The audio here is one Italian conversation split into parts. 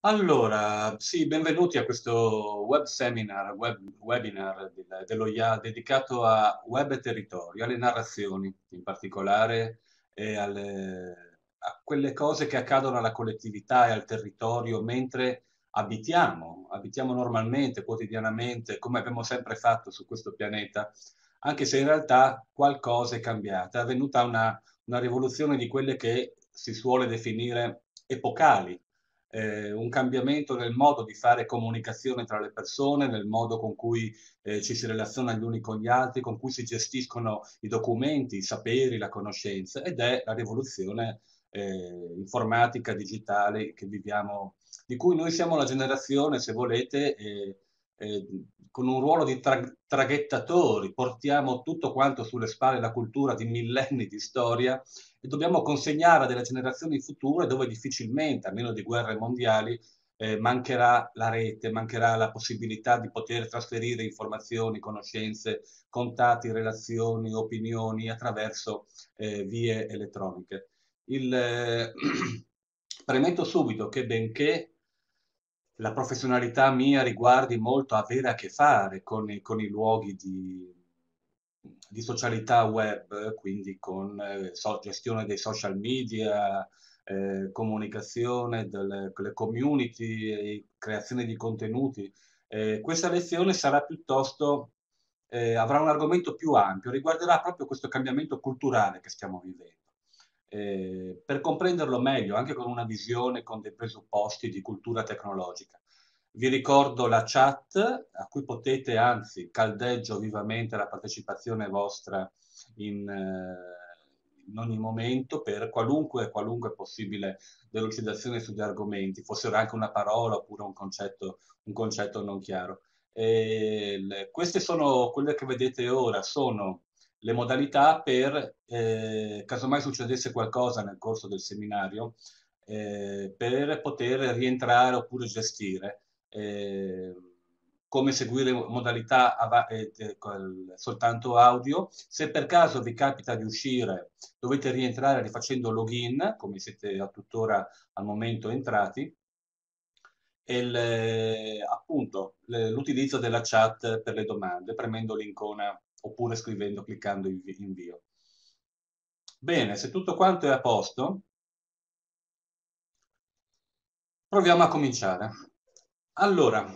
Allora, sì, benvenuti a questo webinar dello IA dedicato a web e territorio, alle narrazioni, in particolare a quelle cose che accadono alla collettività e al territorio mentre abitiamo normalmente, quotidianamente, come abbiamo sempre fatto su questo pianeta, anche se in realtà qualcosa è cambiata. È avvenuta una rivoluzione di quelle che si suole definire epocali, un cambiamento nel modo di fare comunicazione tra le persone, nel modo con cui ci si relaziona gli uni con gli altri, con cui si gestiscono i documenti, i saperi, la conoscenza, ed è la rivoluzione informatica, digitale che viviamo, di cui noi siamo la generazione, se volete, eh, con un ruolo di traghettatori, portiamo tutto quanto sulle spalle la cultura di millenni di storia e dobbiamo consegnare a delle generazioni future dove difficilmente, a meno di guerre mondiali, mancherà la rete, mancherà la possibilità di poter trasferire informazioni, conoscenze, contatti, relazioni, opinioni attraverso vie elettroniche. Premetto subito che benché la professionalità mia riguardi molto avere a che fare con i luoghi di socialità web, quindi con gestione dei social media, comunicazione delle community, e creazione di contenuti. Questa lezione sarà piuttosto, avrà un argomento più ampio, riguarderà proprio questo cambiamento culturale che stiamo vivendo. Per comprenderlo meglio, anche con una visione, con dei presupposti di cultura tecnologica. Vi ricordo la chat a cui potete, anzi, caldeggio vivamente la partecipazione vostra in ogni momento per qualunque possibile delucidazione sugli argomenti, fossero anche una parola oppure un concetto non chiaro. Queste sono quelle che vedete ora, sono le modalità per, casomai succedesse qualcosa nel corso del seminario, per poter rientrare oppure gestire eh, come seguire modalità soltanto audio. Se per caso vi capita di uscire, dovete rientrare rifacendo login, come siete tuttora al momento entrati, e appunto l'utilizzo della chat per le domande, premendo l'icona oppure scrivendo, cliccando invio. Bene, se tutto quanto è a posto, proviamo a cominciare. Allora,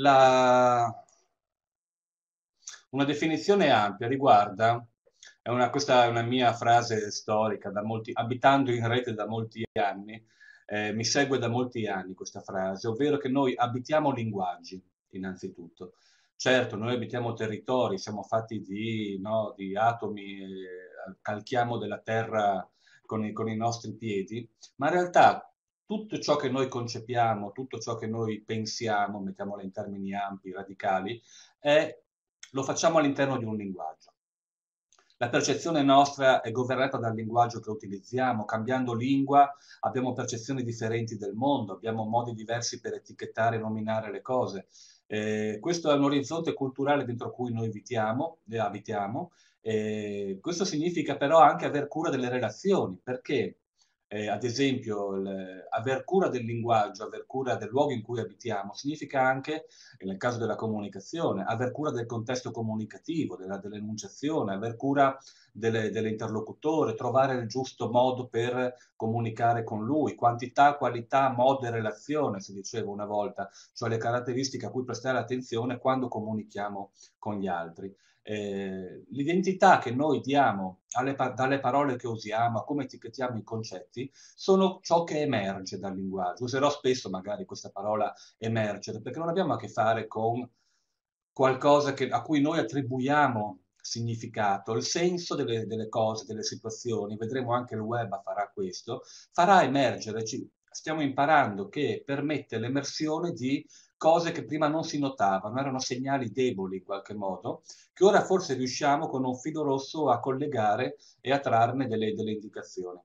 una definizione ampia riguarda, questa è una mia frase storica, abitando in rete da molti anni, mi segue da molti anni questa frase, ovvero che noi abitiamo linguaggi, innanzitutto. Certo, noi abitiamo territori, siamo fatti no, di atomi, calchiamo della terra con i nostri piedi, ma in realtà tutto ciò che noi concepiamo, tutto ciò che noi pensiamo, mettiamolo in termini ampi, radicali, è lo facciamo all'interno di un linguaggio. La percezione nostra è governata dal linguaggio che utilizziamo. Cambiando lingua abbiamo percezioni differenti del mondo, abbiamo modi diversi per etichettare e nominare le cose. Questo è un orizzonte culturale dentro cui noi abitiamo. Questo significa però anche aver cura delle relazioni, perché ad esempio aver cura del linguaggio, aver cura del luogo in cui abitiamo, significa anche nel caso della comunicazione, aver cura del contesto comunicativo, dell'enunciazione, aver cura dell'interlocutore, trovare il giusto modo per comunicare con lui, quantità, qualità, modo e relazione, si diceva una volta, cioè le caratteristiche a cui prestare attenzione quando comunichiamo con gli altri. L'identità che noi diamo dalle parole che usiamo, a come etichettiamo i concetti, sono ciò che emerge dal linguaggio. Userò spesso magari questa parola emergere, perché non abbiamo a che fare con qualcosa a cui noi attribuiamo significato, il senso delle cose, delle situazioni, vedremo anche il web farà questo, farà emergere, stiamo imparando che permette l'emersione di cose che prima non si notavano, erano segnali deboli in qualche modo, che ora forse riusciamo con un filo rosso a collegare e a trarne delle indicazioni.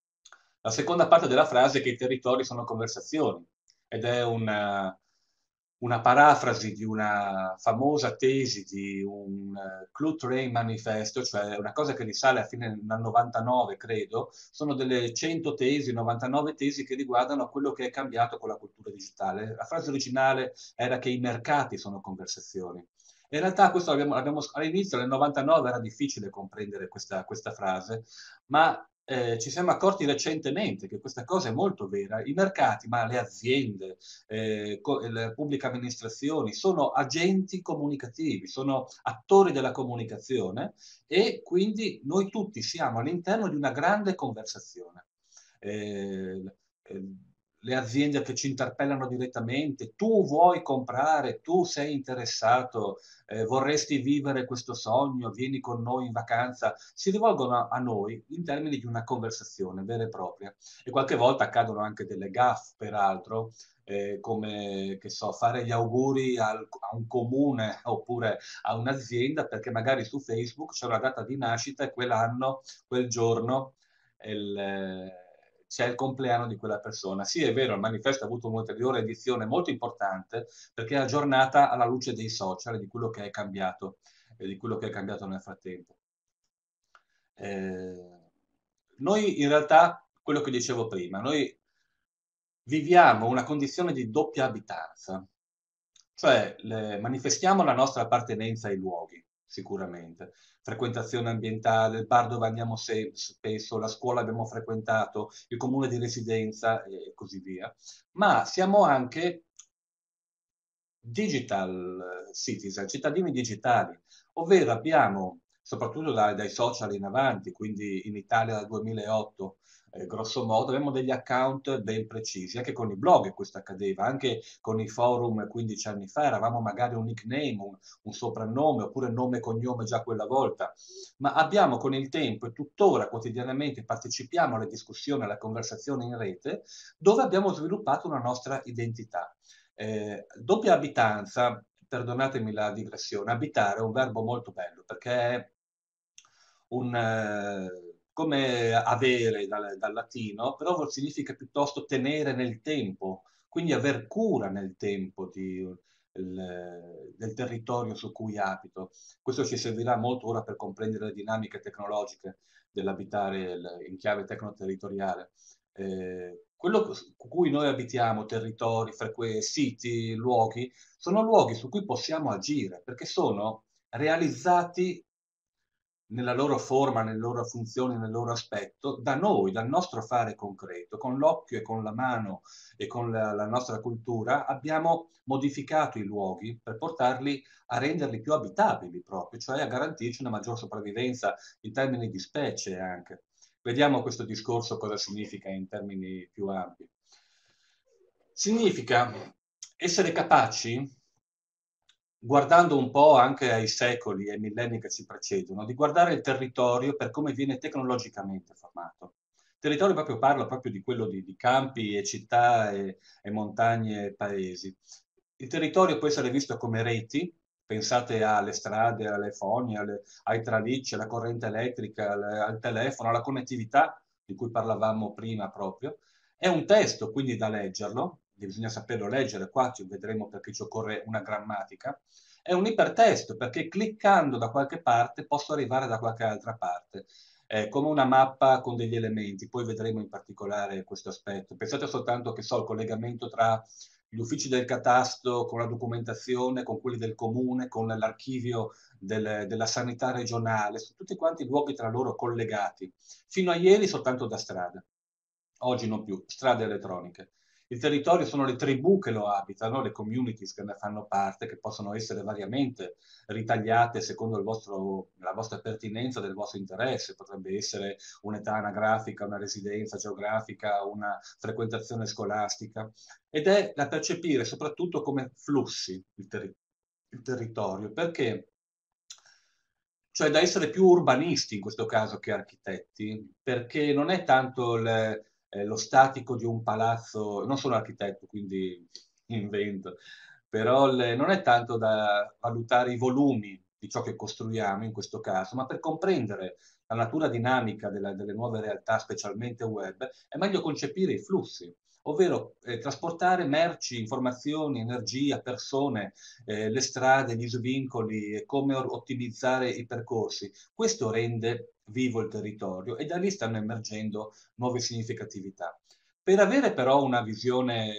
La seconda parte della frase è che i territori sono conversazioni ed è una parafrasi di una famosa tesi di un Clutrain manifesto, cioè una cosa che risale a fine del 99, credo, sono delle 100 tesi, 99 tesi che riguardano quello che è cambiato con la cultura digitale. La frase originale era che i mercati sono conversazioni. In realtà questo all'inizio, nel 99, era difficile comprendere questa frase, ma ci siamo accorti recentemente che questa cosa è molto vera. I mercati, ma le aziende, le pubbliche amministrazioni sono agenti comunicativi, sono attori della comunicazione e quindi noi tutti siamo all'interno di una grande conversazione. Eh, eh, le aziende che ci interpellano direttamente, tu vuoi comprare, tu sei interessato, vorresti vivere questo sogno, vieni con noi in vacanza, si rivolgono a noi in termini di una conversazione vera e propria. E qualche volta accadono anche delle gaffe, peraltro, come che so, fare gli auguri a un comune oppure a un'azienda perché magari su Facebook c'è una data di nascita e quell'anno, quel giorno, il, c'è il compleanno di quella persona. Sì, è vero, il manifesto ha avuto un'ulteriore edizione molto importante perché è aggiornata alla luce dei social e di quello che è cambiato, di quello che è cambiato nel frattempo. Eh, noi in realtà, quello che dicevo prima, noi viviamo una condizione di doppia abitanza, cioè manifestiamo la nostra appartenenza ai luoghi, sicuramente, frequentazione ambientale, il bar dove andiamo spesso, la scuola abbiamo frequentato, il comune di residenza e così via, ma siamo anche digital citizen, cittadini digitali, ovvero abbiamo, soprattutto dai social in avanti, quindi in Italia dal 2008, grosso modo, abbiamo degli account ben precisi, anche con i blog questo accadeva, anche con i forum 15 anni fa, eravamo magari un nickname, un soprannome, oppure nome e cognome già quella volta, ma abbiamo con il tempo e tuttora quotidianamente partecipiamo alle discussioni, alle conversazioni in rete, dove abbiamo sviluppato una nostra identità. Doppia abitanza, perdonatemi la digressione, abitare è un verbo molto bello perché è come avere dal latino, però significa piuttosto tenere nel tempo, quindi aver cura nel tempo del territorio su cui abito. Questo ci servirà molto ora per comprendere le dinamiche tecnologiche dell'abitare in chiave tecnoterritoriale. Quello su cui noi abitiamo, territori, siti, luoghi, sono luoghi su cui possiamo agire perché sono realizzati nella loro forma, nelle loro funzioni, nel loro aspetto, da noi, dal nostro fare concreto, con l'occhio e con la mano e con la nostra cultura, abbiamo modificato i luoghi per portarli a renderli più abitabili proprio, cioè a garantirci una maggior sopravvivenza in termini di specie anche. Vediamo questo discorso cosa significa in termini più ampi. Significa essere capaci, guardando un po' anche ai secoli e ai millenni che ci precedono, di guardare il territorio per come viene tecnologicamente formato. Il territorio proprio parla proprio di quello di campi e città e montagne e paesi. Il territorio può essere visto come reti, pensate alle strade, alle foglie, ai tralicci, alla corrente elettrica, al telefono, alla connettività di cui parlavamo prima proprio. È un testo, quindi da leggerlo, bisogna saperlo leggere, qua ci vedremo perché ci occorre una grammatica. È un ipertesto perché cliccando da qualche parte posso arrivare da qualche altra parte. È come una mappa con degli elementi, poi vedremo in particolare questo aspetto. Pensate soltanto che so il collegamento tra gli uffici del catasto con la documentazione, con quelli del comune, con l'archivio della sanità regionale, sono tutti quanti luoghi tra loro collegati. Fino a ieri soltanto da strada, oggi non più, strade elettroniche. Il territorio sono le tribù che lo abitano, le communities che ne fanno parte, che possono essere variamente ritagliate secondo la vostra pertinenza, del vostro interesse. Potrebbe essere un'età anagrafica, una residenza geografica, una frequentazione scolastica. Ed è da percepire soprattutto come flussi il territorio, perché cioè da essere più urbanisti in questo caso che architetti, perché non è tanto lo statico di un palazzo, non sono architetto, quindi invento, però non è tanto da valutare i volumi di ciò che costruiamo in questo caso, ma per comprendere la natura dinamica delle nuove realtà, specialmente web, è meglio concepire i flussi. ovvero trasportare merci, informazioni, energia, persone, le strade, gli svincoli, come ottimizzare i percorsi. Questo rende vivo il territorio e da lì stanno emergendo nuove significatività. Per avere però una visione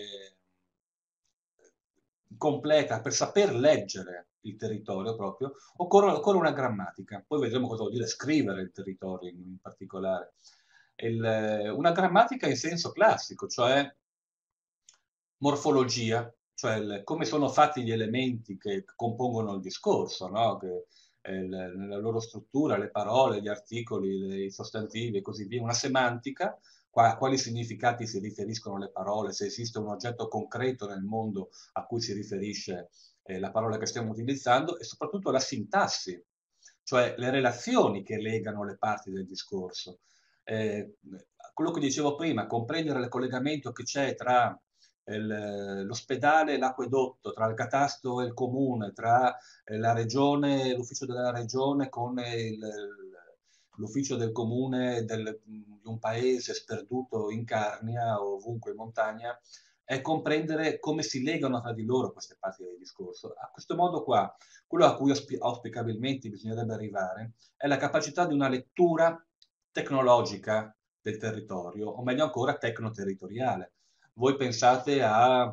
completa, per saper leggere il territorio proprio, occorre una grammatica. Poi vedremo cosa vuol dire scrivere il territorio in particolare. Una grammatica in senso classico, cioè morfologia, cioè come sono fatti gli elementi che compongono il discorso, no? Nella loro struttura, le parole, gli articoli, i sostantivi e così via, una semantica, quali significati si riferiscono le parole, se esiste un oggetto concreto nel mondo a cui si riferisce la parola che stiamo utilizzando, e soprattutto la sintassi, cioè le relazioni che legano le parti del discorso. Quello che dicevo prima, comprendere il collegamento che c'è tra l'ospedale e l'acquedotto, tra il catasto e il comune, tra la regione, l'ufficio della regione con l'ufficio del comune di un paese sperduto in Carnia o ovunque in montagna, è comprendere come si legano tra di loro queste parti del discorso. A questo modo qua, quello a cui auspicabilmente bisognerebbe arrivare è la capacità di una lettura tecnologica del territorio, o meglio ancora tecnoterritoriale. Voi pensate a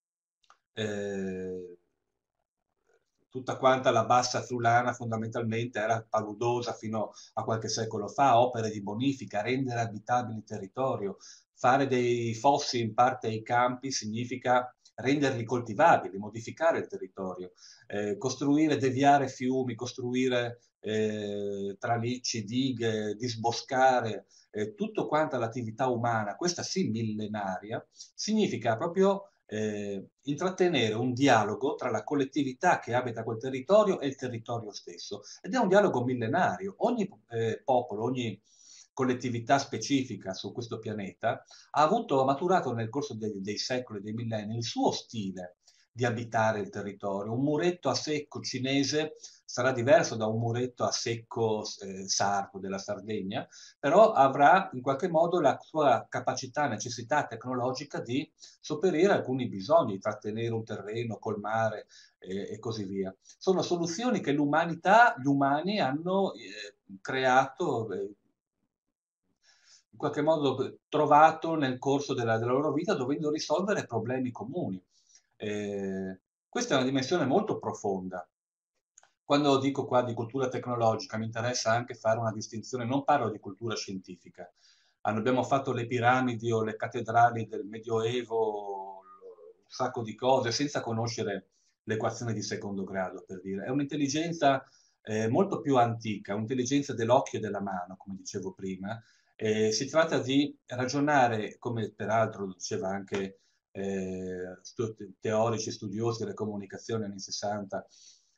eh, tutta quanta la bassa friulana fondamentalmente era paludosa fino a qualche secolo fa, opere di bonifica, rendere abitabile il territorio, fare dei fossi in parte ai campi significa renderli coltivabili, modificare il territorio, costruire, deviare fiumi, costruire tralicci, dighe, disboscare, tutto quanto l'attività umana, questa sì millenaria, significa proprio intrattenere un dialogo tra la collettività che abita quel territorio e il territorio stesso. Ed è un dialogo millenario. Ogni popolo, ogni collettività specifica su questo pianeta ha maturato nel corso dei secoli, dei millenni, il suo stile di abitare il territorio. Un muretto a secco cinese sarà diverso da un muretto a secco sardo della Sardegna, però avrà in qualche modo la sua capacità, necessità tecnologica di sopperire alcuni bisogni, trattenere un terreno, colmare e così via. Sono soluzioni che l'umanità, gli umani hanno creato, in qualche modo trovato nel corso della loro vita, dovendo risolvere problemi comuni. Questa è una dimensione molto profonda. Quando dico qua di cultura tecnologica, mi interessa anche fare una distinzione, non parlo di cultura scientifica. Abbiamo fatto le piramidi o le cattedrali del Medioevo, un sacco di cose, senza conoscere l'equazione di secondo grado, per dire. È un'intelligenza molto più antica, un'intelligenza dell'occhio e della mano, come dicevo prima. Si tratta di ragionare, come peraltro diceva anche teorici, studiosi delle comunicazioni anni 60,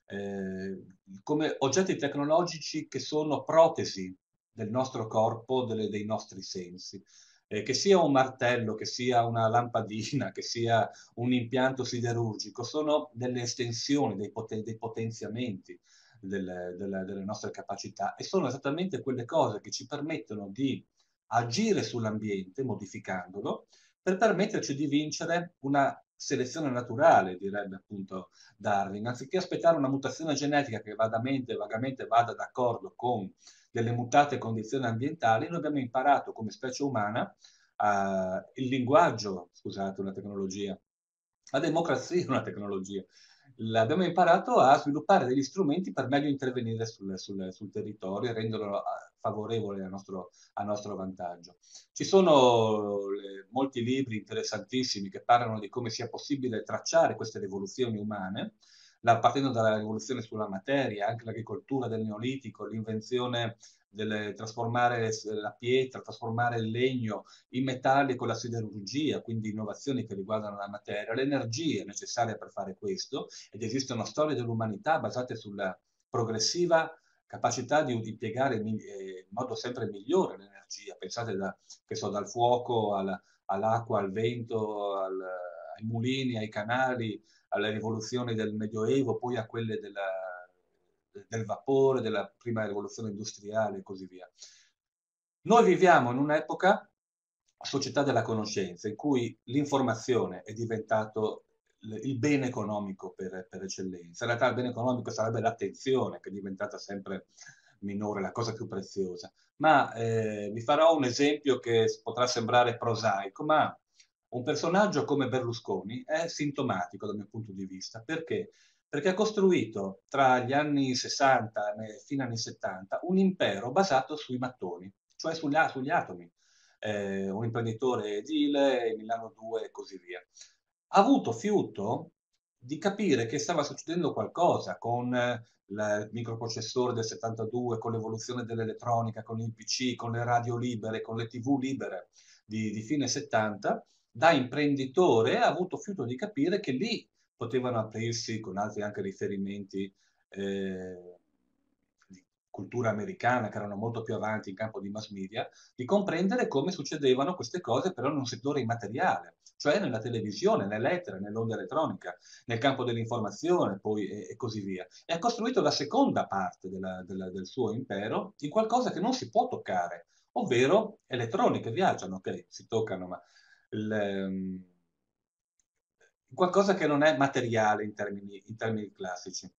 come oggetti tecnologici che sono protesi del nostro corpo, dei nostri sensi. Che sia un martello, che sia una lampadina, che sia un impianto siderurgico, sono delle estensioni, dei potenziamenti delle nostre capacità e sono esattamente quelle cose che ci permettono di agire sull'ambiente modificandolo per permetterci di vincere una selezione naturale, direbbe appunto Darwin, anziché aspettare una mutazione genetica che vagamente vada d'accordo con delle mutate condizioni ambientali, noi abbiamo imparato come specie umana il linguaggio, scusate, una tecnologia, la democrazia è una tecnologia. Abbiamo imparato a sviluppare degli strumenti per meglio intervenire sul territorio e renderlo favorevole a nostro vantaggio. Ci sono molti libri interessantissimi che parlano di come sia possibile tracciare queste rivoluzioni umane, partendo dalla rivoluzione sulla materia, anche l'agricoltura del Neolitico, l'invenzione del trasformare la pietra, trasformare il legno in metalli con la siderurgia, quindi innovazioni che riguardano la materia, le energie necessarie per fare questo, ed esistono storie dell'umanità basate sulla progressiva capacità di impiegare in modo sempre migliore l'energia. Pensate dal fuoco all'acqua, al vento, ai mulini, ai canali, alle rivoluzioni del Medioevo, poi a quelle del vapore, della prima rivoluzione industriale e così via. Noi viviamo in un'epoca società della conoscenza, in cui l'informazione è diventato il bene economico per eccellenza. In realtà il bene economico sarebbe l'attenzione, che è diventata sempre minore, la cosa più preziosa. Ma vi farò un esempio che potrà sembrare prosaico, ma un personaggio come Berlusconi è sintomatico dal mio punto di vista. Perché? Perché ha costruito tra gli anni 60 e fino agli anni 70 un impero basato sui mattoni, cioè sugli atomi. Un imprenditore edile, Milano 2 e così via. Ha avuto fiuto di capire che stava succedendo qualcosa con il microprocessore del 72, con l'evoluzione dell'elettronica, con il PC, con le radio libere, con le TV libere di fine 70. Da imprenditore ha avuto fiuto di capire che lì potevano aprirsi, con altri anche riferimenti di cultura americana, che erano molto più avanti in campo di mass media, di comprendere come succedevano queste cose però in un settore immateriale, cioè nella televisione, nell'etere, nell'onda elettronica, nel campo dell'informazione, poi e così via. E ha costruito la seconda parte del suo impero in qualcosa che non si può toccare, ovvero elettroniche viaggiano, ok, si toccano, ma il, qualcosa che non è materiale in termini classici.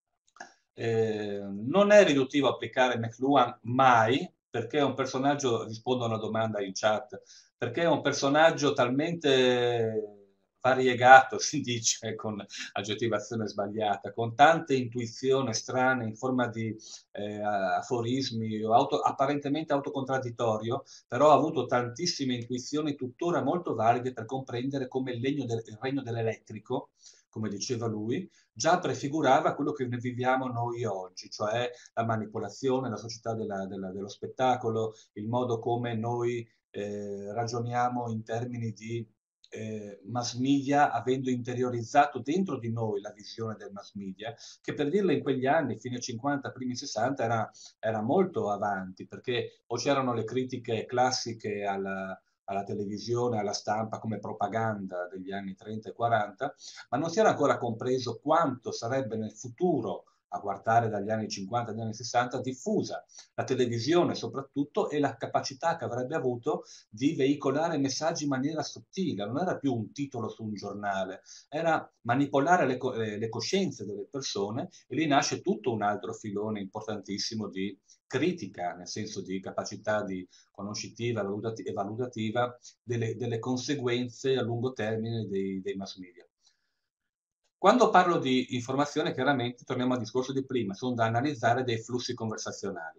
Non è riduttivo applicare McLuhan mai, perché è un personaggio, rispondo a una domanda in chat, perché è un personaggio talmente variegato, si dice con aggettivazione sbagliata, con tante intuizioni strane in forma di aforismi, apparentemente autocontradittorio, però ha avuto tantissime intuizioni tuttora molto valide per comprendere come il regno dell'elettrico, come diceva lui, già prefigurava quello che ne viviamo noi oggi, cioè la manipolazione, la società dello spettacolo, il modo come noi ragioniamo in termini di mass media, avendo interiorizzato dentro di noi la visione del mass media, che per dirla in quegli anni, fine 50, primi 60, era molto avanti, perché o c'erano le critiche classiche alla televisione, alla stampa come propaganda degli anni 30 e 40, ma non si era ancora compreso quanto sarebbe nel futuro, a guardare dagli anni 50 agli anni 60, diffusa la televisione soprattutto e la capacità che avrebbe avuto di veicolare messaggi in maniera sottile. Non era più un titolo su un giornale, era manipolare le coscienze delle persone, e lì nasce tutto un altro filone importantissimo di critica, nel senso di capacità di conoscitiva e valutativa delle conseguenze a lungo termine dei mass media. Quando parlo di informazione, chiaramente torniamo al discorso di prima, sono da analizzare dei flussi conversazionali.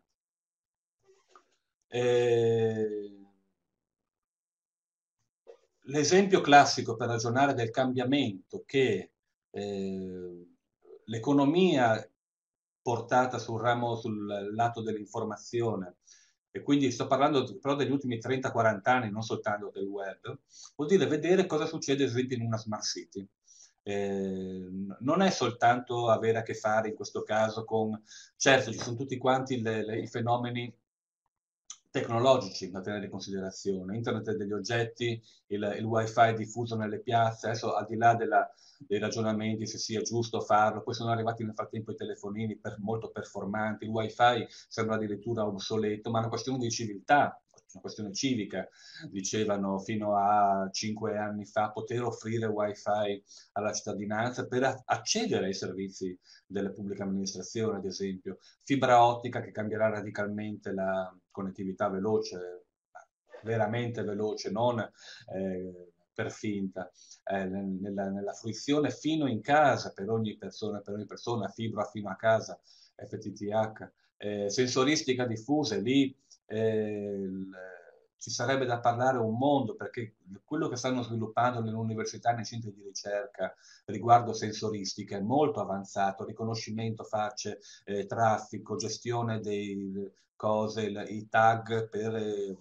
L'esempio classico per ragionare del cambiamento che l'economia portata sul lato dell'informazione, e quindi sto parlando però degli ultimi 30-40 anni, non soltanto del web, vuol dire vedere cosa succede ad esempio in una smart city. Non è soltanto avere a che fare in questo caso con, certo ci sono tutti quanti i fenomeni tecnologici da tenere in considerazione, internet degli oggetti, il wifi diffuso nelle piazze, adesso al di là dei ragionamenti se sia giusto farlo, poi sono arrivati nel frattempo i telefonini molto performanti, il wifi sembra addirittura obsoleto, ma è una questione di civiltà, una questione civica, dicevano fino a 5 anni fa, poter offrire wifi alla cittadinanza per accedere ai servizi delle pubbliche amministrazioni, ad esempio, fibra ottica che cambierà radicalmente la connettività veloce, veramente veloce, non per finta, nella fruizione fino in casa per ogni persona, fibra fino a casa, FTTH, sensoristica diffusa, lì ci sarebbe da parlare un mondo, perché quello che stanno sviluppando nelle università e nei centri di ricerca riguardo sensoristica è molto avanzato, riconoscimento facce, traffico, gestione dei cose, i tag per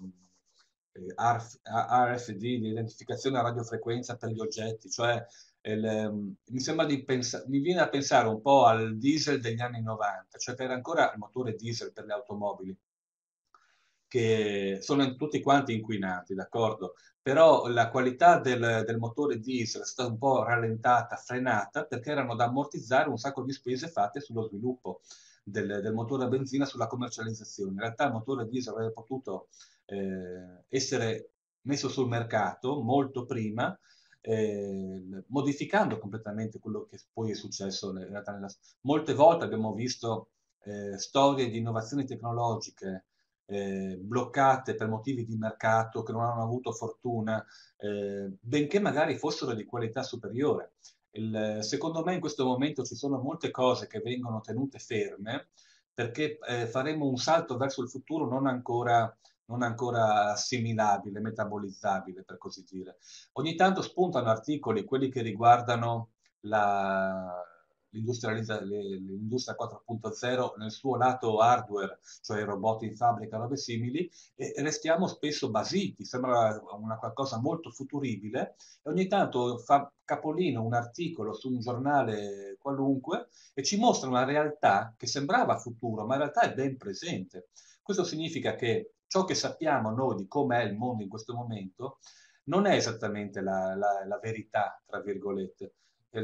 RFD, l'identificazione a radiofrequenza per gli oggetti, cioè mi sembra mi viene a pensare un po' al diesel degli anni 90, cioè che era ancora il motore diesel per le automobili, che sono tutti quanti inquinati, d'accordo? Però la qualità del motore diesel è stata un po' rallentata, frenata, perché erano da ammortizzare un sacco di spese fatte sullo sviluppo del motore a benzina, sulla commercializzazione. In realtà il motore diesel avrebbe potuto essere messo sul mercato molto prima, modificando completamente quello che poi è successo in realtà. Molte volte abbiamo visto storie di innovazioni tecnologiche bloccate per motivi di mercato, che non hanno avuto fortuna, benché magari fossero di qualità superiore. Secondo me in questo momento ci sono molte cose che vengono tenute ferme perché faremo un salto verso il futuro non ancora assimilabile, metabolizzabile, per così dire. Ogni tanto spuntano articoli, quelli che riguardano l'industria 4.0 nel suo lato hardware, cioè i robot in fabbrica, robe simili, e restiamo spesso basiti, sembra una qualcosa molto futuribile, e ogni tanto fa capolino un articolo su un giornale qualunque e ci mostra una realtà che sembrava futuro, ma in realtà è ben presente. Questo significa che ciò che sappiamo noi di com'è il mondo in questo momento non è esattamente la verità, tra virgolette.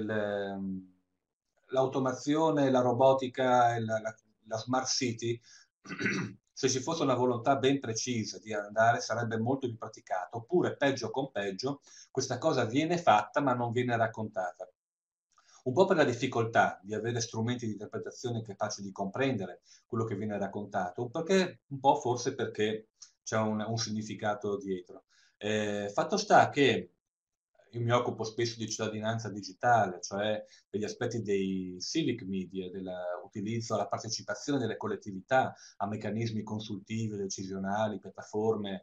L'automazione, la robotica, la smart city, se ci fosse una volontà ben precisa di andare, sarebbe molto più praticata. Oppure, peggio con peggio, questa cosa viene fatta ma non viene raccontata. Un po' per la difficoltà di avere strumenti di interpretazione capaci di comprendere quello che viene raccontato, un po' forse perché c'è un significato dietro. Fatto sta che io mi occupo spesso di cittadinanza digitale, cioè degli aspetti dei civic media, dell'utilizzo, la partecipazione delle collettività a meccanismi consultivi, decisionali, piattaforme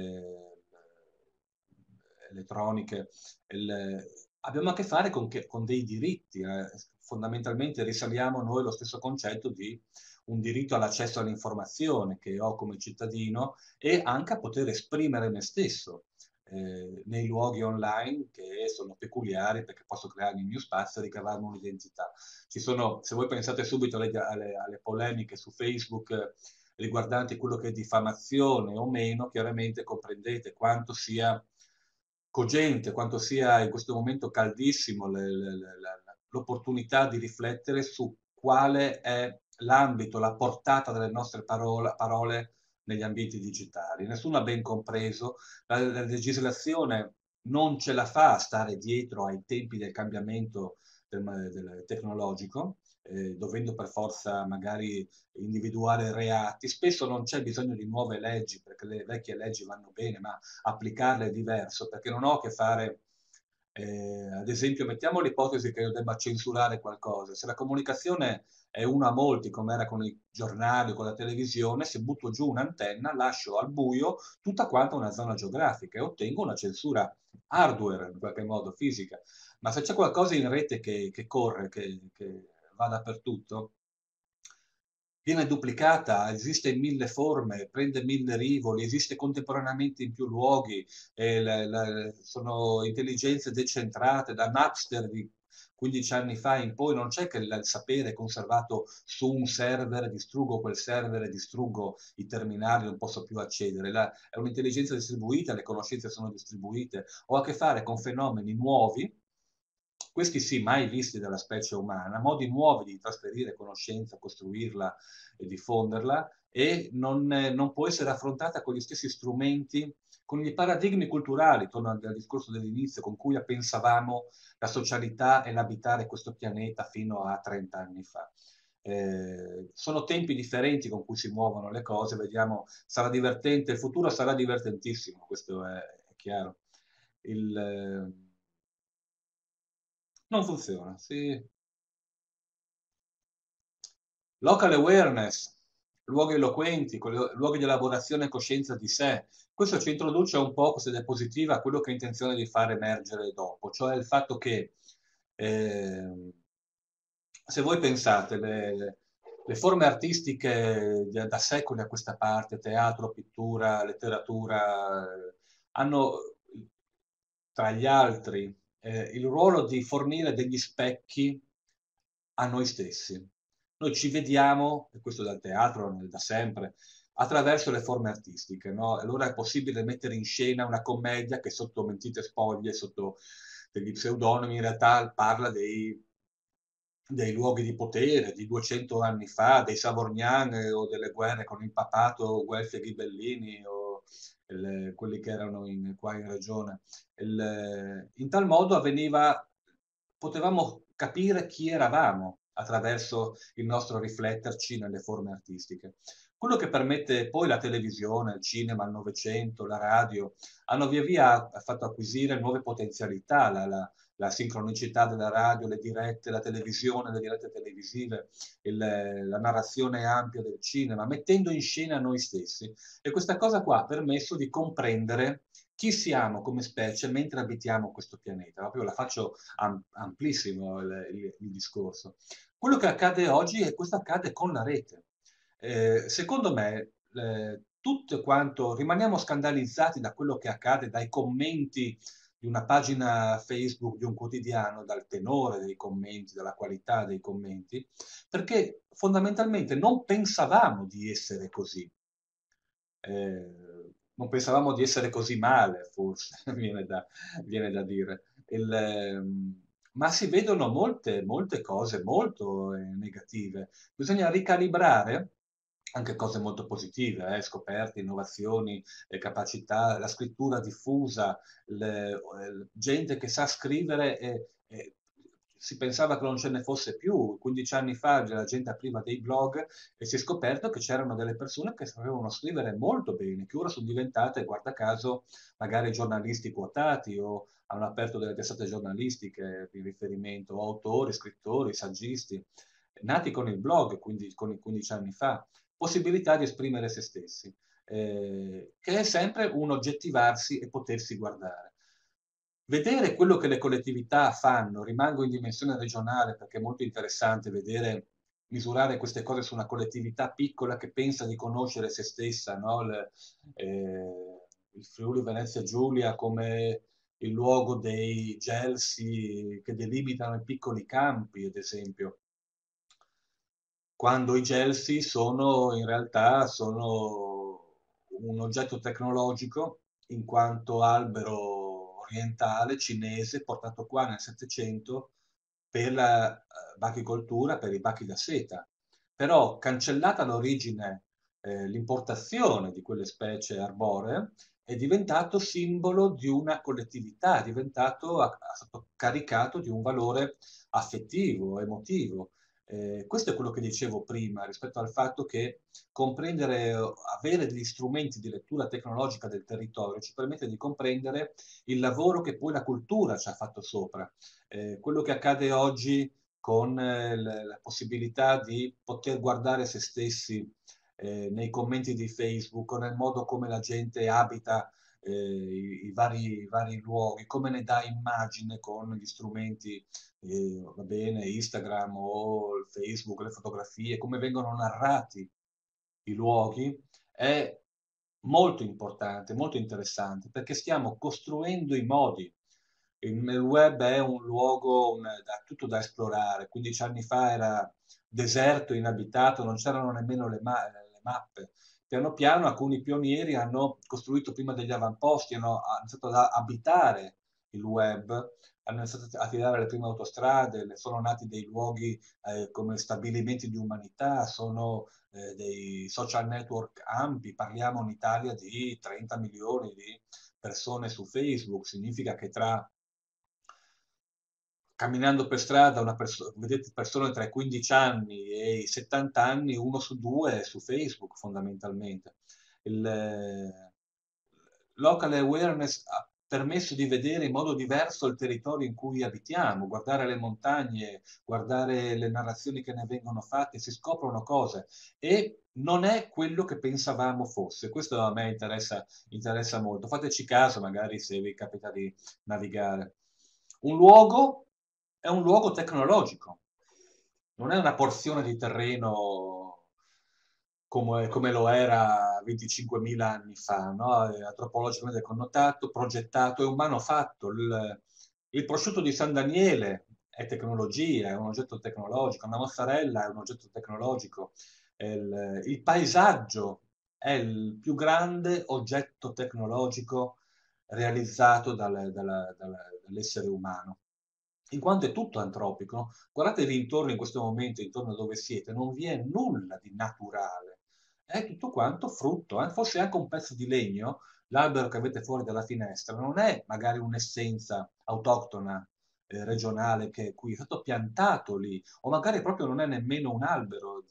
elettroniche. Abbiamo a che fare con dei diritti. Fondamentalmente risaliamo noi lo stesso concetto di un diritto all'accesso all'informazione che ho come cittadino e anche a poter esprimere me stesso nei luoghi online che sono peculiari perché posso crearmi il mio spazio e ricavarmi un'identità. Se voi pensate subito alle polemiche su Facebook riguardanti quello che è diffamazione o meno, chiaramente comprendete quanto sia cogente, quanto sia in questo momento caldissimo l'opportunità di riflettere su quale è l'ambito, la portata delle nostre parole negli ambienti digitali. Nessuno ha ben compreso, la legislazione non ce la fa a stare dietro ai tempi del cambiamento del tecnologico, dovendo per forza magari individuare reati. Spesso non c'è bisogno di nuove leggi, perché le vecchie leggi vanno bene, ma applicarle è diverso, perché non ho a che fare, ad esempio, mettiamo l'ipotesi che io debba censurare qualcosa. Se la comunicazione è una a molti, come era con i giornali o con la televisione, se butto giù un'antenna, lascio al buio tutta quanta una zona geografica e ottengo una censura hardware, in qualche modo fisica. Ma se c'è qualcosa in rete che corre, che va dappertutto, viene duplicata, esiste in mille forme, prende mille rivoli, esiste contemporaneamente in più luoghi, sono intelligenze decentrate, da Napster di 15 anni fa in poi non c'è che il sapere è conservato su un server, distruggo quel server, distruggo i terminali, non posso più accedere. È un'intelligenza distribuita, le conoscenze sono distribuite. Ho a che fare con fenomeni nuovi, questi sì, mai visti dalla specie umana, modi nuovi di trasferire conoscenza, costruirla e diffonderla, e non può essere affrontata con gli stessi strumenti, con i paradigmi culturali, torno al discorso dell'inizio, con cui pensavamo la socialità e l'abitare questo pianeta fino a 30 anni fa. Sono tempi differenti con cui si muovono le cose, vediamo, sarà divertente, il futuro sarà divertentissimo, questo è chiaro. Non funziona, sì. Local awareness, luoghi eloquenti, luoghi di elaborazione e coscienza di sé. Questo ci introduce un po', se è positiva, a quello che ha intenzione di far emergere dopo, cioè il fatto che eh, se voi pensate, le forme artistiche da secoli a questa parte, teatro, pittura, letteratura, hanno tra gli altri il ruolo di fornire degli specchi a noi stessi. Noi ci vediamo, e questo dal teatro da sempre, attraverso le forme artistiche, no? Allora è possibile mettere in scena una commedia che sotto mentite spoglie, sotto degli pseudonimi, in realtà parla dei luoghi di potere di 200 anni fa, dei Savognani o delle guerre con il papato, Guelfi e Ghibellini, quelli che erano qua in regione. In tal modo potevamo capire chi eravamo attraverso il nostro rifletterci nelle forme artistiche. Quello che permette poi la televisione, il cinema, il Novecento, la radio, hanno via via fatto acquisire nuove potenzialità, la sincronicità della radio, le dirette, la televisione, le dirette televisive, la narrazione ampia del cinema, mettendo in scena noi stessi. E questa cosa qua ha permesso di comprendere chi siamo come specie mentre abitiamo questo pianeta. Proprio la faccio amplissimo il discorso. Quello che accade oggi è questo accade con la rete. Secondo me, tutto quanto rimaniamo scandalizzati da quello che accade, dai commenti di una pagina Facebook di un quotidiano, dal tenore dei commenti, dalla qualità dei commenti, perché fondamentalmente non pensavamo di essere così. Non pensavamo di essere così male, forse, viene da dire. Ma si vedono molte cose molto negative. Bisogna ricalibrare anche cose molto positive, scoperte, innovazioni, capacità, la scrittura diffusa, gente che sa scrivere e si pensava che non ce ne fosse più. 15 anni fa la gente apriva dei blog e si è scoperto che c'erano delle persone che sapevano scrivere molto bene, che ora sono diventate, guarda caso, magari giornalisti quotati o hanno aperto delle testate giornalistiche di riferimento, o autori, scrittori, saggisti, nati con il blog, quindi con i 15 anni fa, possibilità di esprimere se stessi, che è sempre un oggettivarsi e potersi guardare. Vedere quello che le collettività fanno, rimango in dimensione regionale perché è molto interessante vedere, misurare queste cose su una collettività piccola che pensa di conoscere se stessa, no? Il Friuli Venezia Giulia come il luogo dei gelsi che delimitano i piccoli campi, ad esempio, quando i gelsi sono in realtà sono un oggetto tecnologico in quanto albero orientale cinese portato qua nel Settecento per la bachicoltura, per i bachi da seta. Però cancellata l'origine, l'importazione di quelle specie arboree, è diventato simbolo di una collettività, è stato caricato di un valore affettivo, emotivo. Questo è quello che dicevo prima rispetto al fatto che comprendere, avere degli strumenti di lettura tecnologica del territorio ci permette di comprendere il lavoro che poi la cultura ci ha fatto sopra. Quello che accade oggi con la possibilità di poter guardare se stessi nei commenti di Facebook o nel modo come la gente abita i vari luoghi, come ne dà immagine con gli strumenti, va bene, Instagram o il Facebook, le fotografie, come vengono narrati i luoghi, è molto importante, molto interessante, perché stiamo costruendo i modi. Il web è un luogo tutto da esplorare. 15 anni fa era deserto, inabitato, non c'erano nemmeno le mappe. Piano piano alcuni pionieri hanno costruito prima degli avamposti, hanno iniziato ad abitare il web, hanno iniziato a tirare le prime autostrade, sono nati dei luoghi come stabilimenti di umanità, sono dei social network ampi, parliamo in Italia di 30 milioni di persone su Facebook, significa che camminando per strada vedete persone tra i 15 anni e i 70 anni, uno su due è su Facebook fondamentalmente. Il local awareness ha permesso di vedere in modo diverso il territorio in cui abitiamo, guardare le montagne, guardare le narrazioni che ne vengono fatte, si scoprono cose e non è quello che pensavamo fosse. Questo a me interessa molto. Fateci caso magari se vi capita di navigare. Un luogo è un luogo tecnologico, non è una porzione di terreno come lo era 25.000 anni fa, no? È antropologicamente connotato, progettato, è umano fatto. Il prosciutto di San Daniele è tecnologia, è un oggetto tecnologico, una mozzarella è un oggetto tecnologico, il paesaggio è il più grande oggetto tecnologico realizzato dall'essere umano, in quanto è tutto antropico. No? Guardatevi intorno in questo momento, intorno a dove siete, non vi è nulla di naturale, è tutto quanto frutto, fosse anche un pezzo di legno, l'albero che avete fuori dalla finestra non è magari un'essenza autoctona, regionale, cui è stato piantato lì, o magari proprio non è nemmeno un albero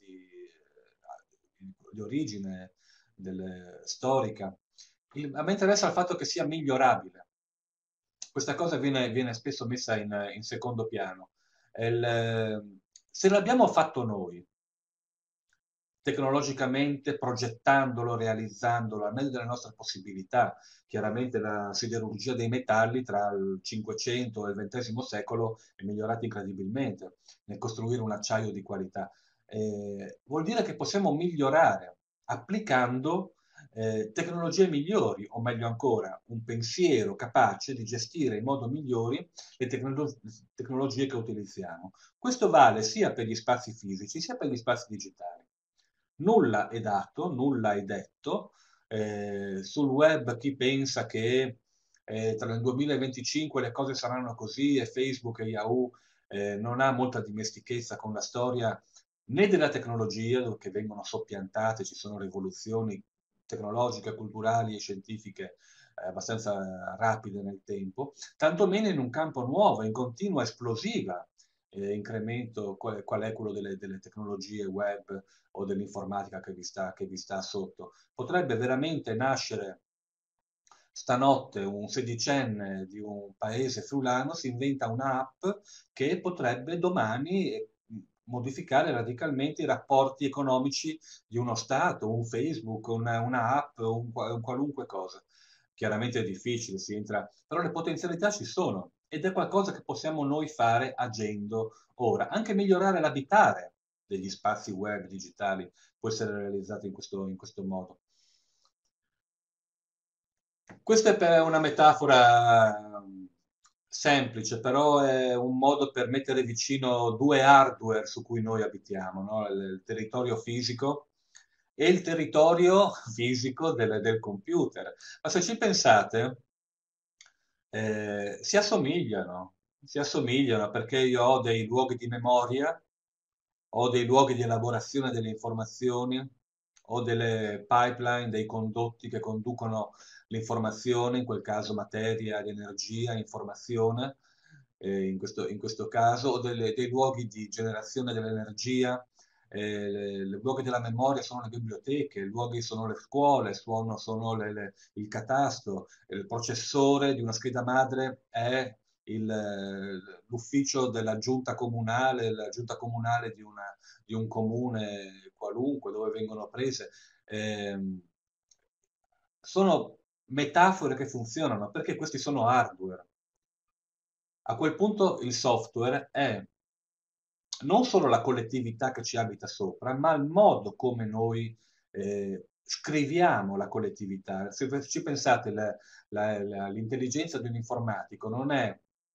di origine storica. A me interessa il fatto che sia migliorabile. Questa cosa viene spesso messa in secondo piano. Se l'abbiamo fatto noi, tecnologicamente, progettandolo, realizzandolo, al meglio delle nostre possibilità, chiaramente la siderurgia dei metalli tra il 500 e il XX secolo è migliorata incredibilmente nel costruire un acciaio di qualità. Vuol dire che possiamo migliorare applicando tecnologie migliori, o meglio ancora, un pensiero capace di gestire in modo migliore le tecnologie che utilizziamo. Questo vale sia per gli spazi fisici sia per gli spazi digitali. Nulla è dato, nulla è detto. Sul web chi pensa che tra il 2025 le cose saranno così e Facebook e Yahoo non ha molta dimestichezza con la storia né della tecnologia, che vengono soppiantate, ci sono rivoluzioni tecnologiche, culturali e scientifiche abbastanza rapide nel tempo, tantomeno in un campo nuovo, in continua esplosiva incremento, qual è quello delle tecnologie web o dell'informatica che vi sta sotto. Potrebbe veramente nascere stanotte un sedicenne di un paese friulano si inventa un'app che potrebbe domani modificare radicalmente i rapporti economici di uno Stato, un Facebook, una app, un qualunque cosa. Chiaramente è difficile, si entra, però le potenzialità ci sono ed è qualcosa che possiamo noi fare agendo ora. Anche migliorare l'abitare degli spazi web digitali può essere realizzato in questo modo. Questa è per una metafora semplice, però è un modo per mettere vicino due hardware su cui noi abitiamo, no? Il territorio fisico e il territorio fisico del computer. Ma se ci pensate, si assomigliano perché io ho dei luoghi di memoria, ho dei luoghi di elaborazione delle informazioni, ho delle pipeline, dei condotti che conducono l'informazione, in quel caso materia, energia, informazione, in questo caso, o dei luoghi di generazione dell'energia, i luoghi della memoria sono le biblioteche, i luoghi sono le scuole, sono il catasto, il processore di una scheda madre è l'ufficio della giunta comunale, la giunta comunale di un comune qualunque dove vengono prese. Sono metafore che funzionano perché questi sono hardware. A quel punto il software è non solo la collettività che ci abita sopra, ma il modo come noi scriviamo la collettività. Se ci pensate, l'intelligenza di un informatico non è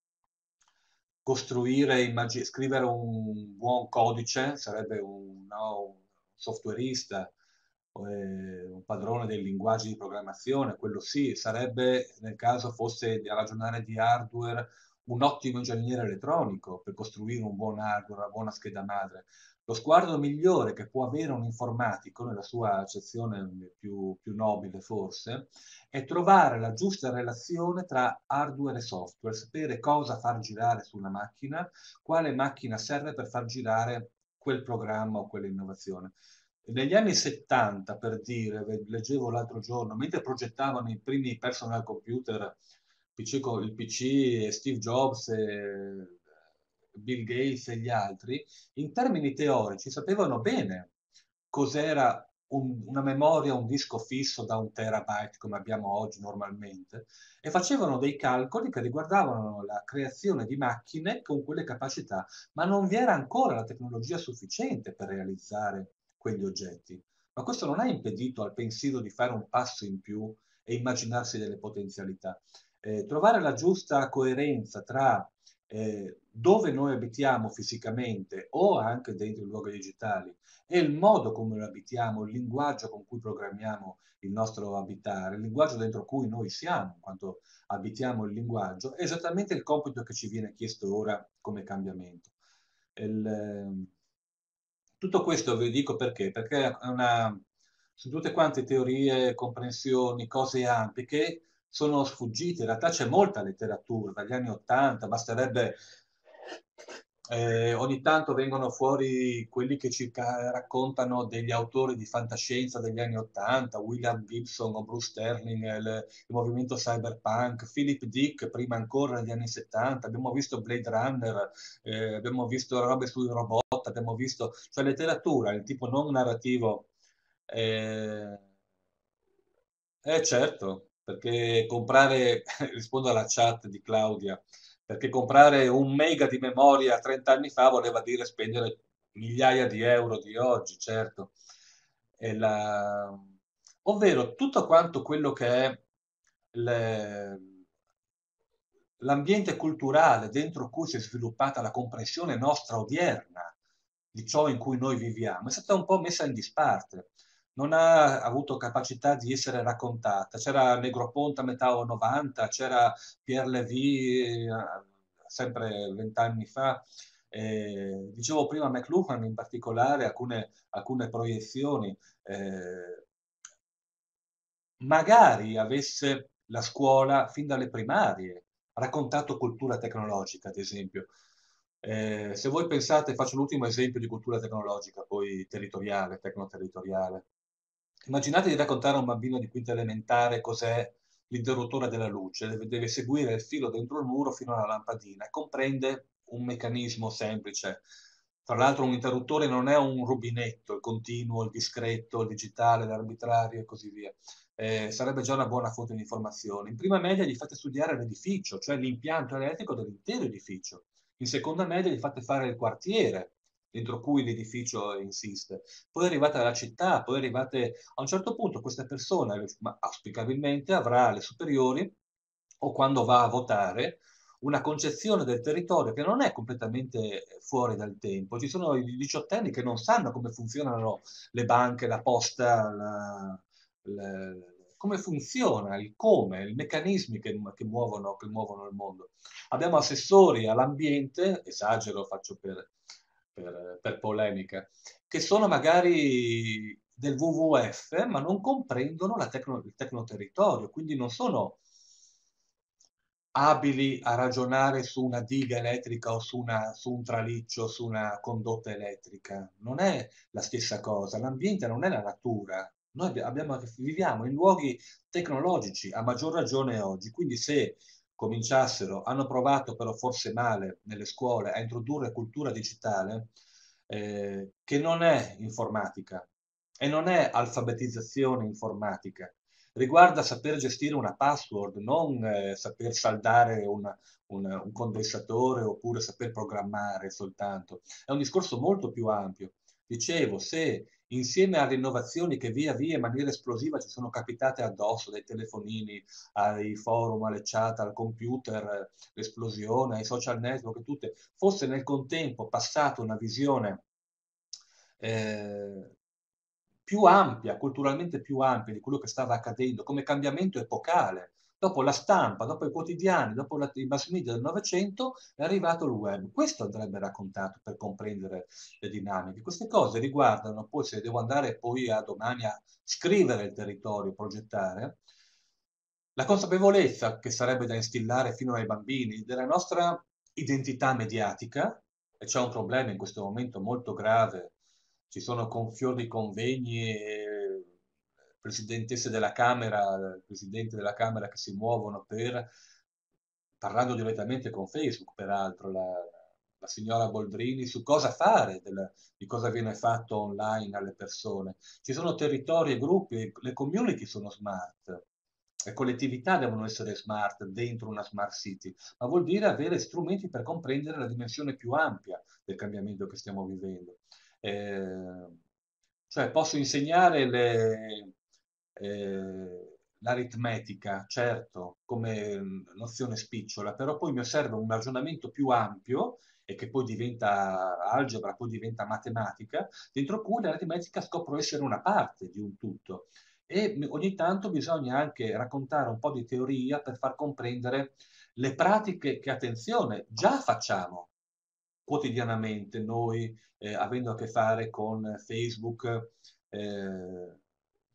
scrivere un buon codice, sarebbe un softwareista, un padrone dei linguaggi di programmazione, quello sì, sarebbe, nel caso fosse a ragionare di hardware, un ottimo ingegnere elettronico per costruire un buon hardware, una buona scheda madre. Lo sguardo migliore che può avere un informatico, nella sua accezione più nobile forse, è trovare la giusta relazione tra hardware e software, sapere cosa far girare sulla macchina, quale macchina serve per far girare quel programma o quell'innovazione. Negli anni 70, per dire, leggevo l'altro giorno, mentre progettavano i primi personal computer, il PC, Steve Jobs, Bill Gates e gli altri, in termini teorici sapevano bene cos'era una memoria, un disco fisso da 1 terabyte come abbiamo oggi normalmente e facevano dei calcoli che riguardavano la creazione di macchine con quelle capacità, ma non vi era ancora la tecnologia sufficiente per realizzare quegli oggetti. Ma questo non ha impedito al pensiero di fare un passo in più e immaginarsi delle potenzialità. Trovare la giusta coerenza tra dove noi abitiamo fisicamente o anche dentro i luoghi digitali e il modo come lo abitiamo, il linguaggio con cui programmiamo il nostro abitare, il linguaggio dentro cui noi siamo, in quanto abitiamo il linguaggio, è esattamente il compito che ci viene chiesto ora come cambiamento. Il, tutto questo vi dico perché? Perché è Sono tutte quante teorie, comprensioni, cose ampie che sono sfuggite. In realtà c'è molta letteratura dagli anni Ottanta, basterebbe ogni tanto vengono fuori quelli che ci raccontano degli autori di fantascienza degli anni Ottanta, William Gibson o Bruce Sterling, il movimento cyberpunk, Philip Dick prima ancora negli anni 70, abbiamo visto Blade Runner, abbiamo visto robe sui robot, abbiamo visto, cioè letteratura, il tipo non narrativo. Eh, certo, perché comprare, rispondo alla chat di Claudia, perché comprare un mega di memoria 30 anni fa voleva dire spendere migliaia di euro di oggi, certo. E ovvero tutto quanto quello che è le- l'ambiente culturale dentro cui si è sviluppata la comprensione nostra odierna di ciò in cui noi viviamo, è stata un po' messa in disparte, non ha avuto capacità di essere raccontata. C'era Negroponte a metà 90, c'era Pierre Lévy sempre 20 anni fa. Dicevo prima McLuhan in particolare, alcune proiezioni. Magari avesse la scuola fin dalle primarie raccontato cultura tecnologica, ad esempio. Se voi pensate, faccio l'ultimo esempio di cultura tecnologica, poi territoriale, tecnoterritoriale. Immaginate di raccontare a un bambino di quinta elementare cos'è l'interruttore della luce, deve seguire il filo dentro il muro fino alla lampadina, comprende un meccanismo semplice. Tra l'altro un interruttore non è un rubinetto, il continuo, il discreto, il digitale, l'arbitrario e così via. Sarebbe già una buona fonte di informazione. In prima media gli fate studiare l'edificio, cioè l'impianto elettrico dell'intero edificio. In seconda media gli fate fare il quartiere dentro cui l'edificio insiste. Poi arrivate alla città, poi arrivate a un certo punto questa persona, ma auspicabilmente, avrà alle superiori o quando va a votare una concezione del territorio che non è completamente fuori dal tempo. Ci sono i diciottenni che non sanno come funzionano le banche, la posta, come funziona, il come, i meccanismi che muovono il mondo. Abbiamo assessori all'ambiente, esagero, faccio per polemica, che sono magari del WWF, ma non comprendono il tecnoterritorio, quindi non sono abili a ragionare su una diga elettrica o su un traliccio, su una condotta elettrica. Non è la stessa cosa, l'ambiente non è la natura. Noi viviamo in luoghi tecnologici, a maggior ragione oggi, quindi se cominciassero, hanno provato però forse male nelle scuole a introdurre cultura digitale, che non è informatica e non è alfabetizzazione informatica, riguarda saper gestire una password, non saper saldare un condensatore oppure saper programmare soltanto. È un discorso molto più ampio. Dicevo, se insieme alle innovazioni che via via in maniera esplosiva ci sono capitate addosso, dai telefonini ai forum, alle chat, al computer, l'esplosione, ai social network, tutte, fosse nel contempo passata una visione eh, più ampia, culturalmente più ampia di quello che stava accadendo, come cambiamento epocale. Dopo la stampa, dopo i quotidiani, dopo i mass media del Novecento, è arrivato il web. Questo andrebbe raccontato per comprendere le dinamiche. Queste cose riguardano, poi se devo andare poi a domani a scrivere il territorio, progettare, la consapevolezza che sarebbe da instillare fino ai bambini della nostra identità mediatica, e c'è un problema in questo momento molto grave, ci sono fior di convegni e presidentesse della Camera, presidente della Camera che si muovono parlando direttamente con Facebook, peraltro, la signora Boldrini, su cosa fare, di cosa viene fatto online alle persone. Ci sono territori e gruppi, le community sono smart, le collettività devono essere smart dentro una smart city, ma vuol dire avere strumenti per comprendere la dimensione più ampia del cambiamento che stiamo vivendo. Eh, cioè posso insegnare l'aritmetica, certo, come nozione spicciola, però poi mi serve un ragionamento più ampio e che poi diventa algebra, poi diventa matematica, dentro cui l'aritmetica scopro essere una parte di un tutto. E ogni tanto bisogna anche raccontare un po' di teoria per far comprendere le pratiche che, attenzione, già facciamo quotidianamente noi, avendo a che fare con Facebook,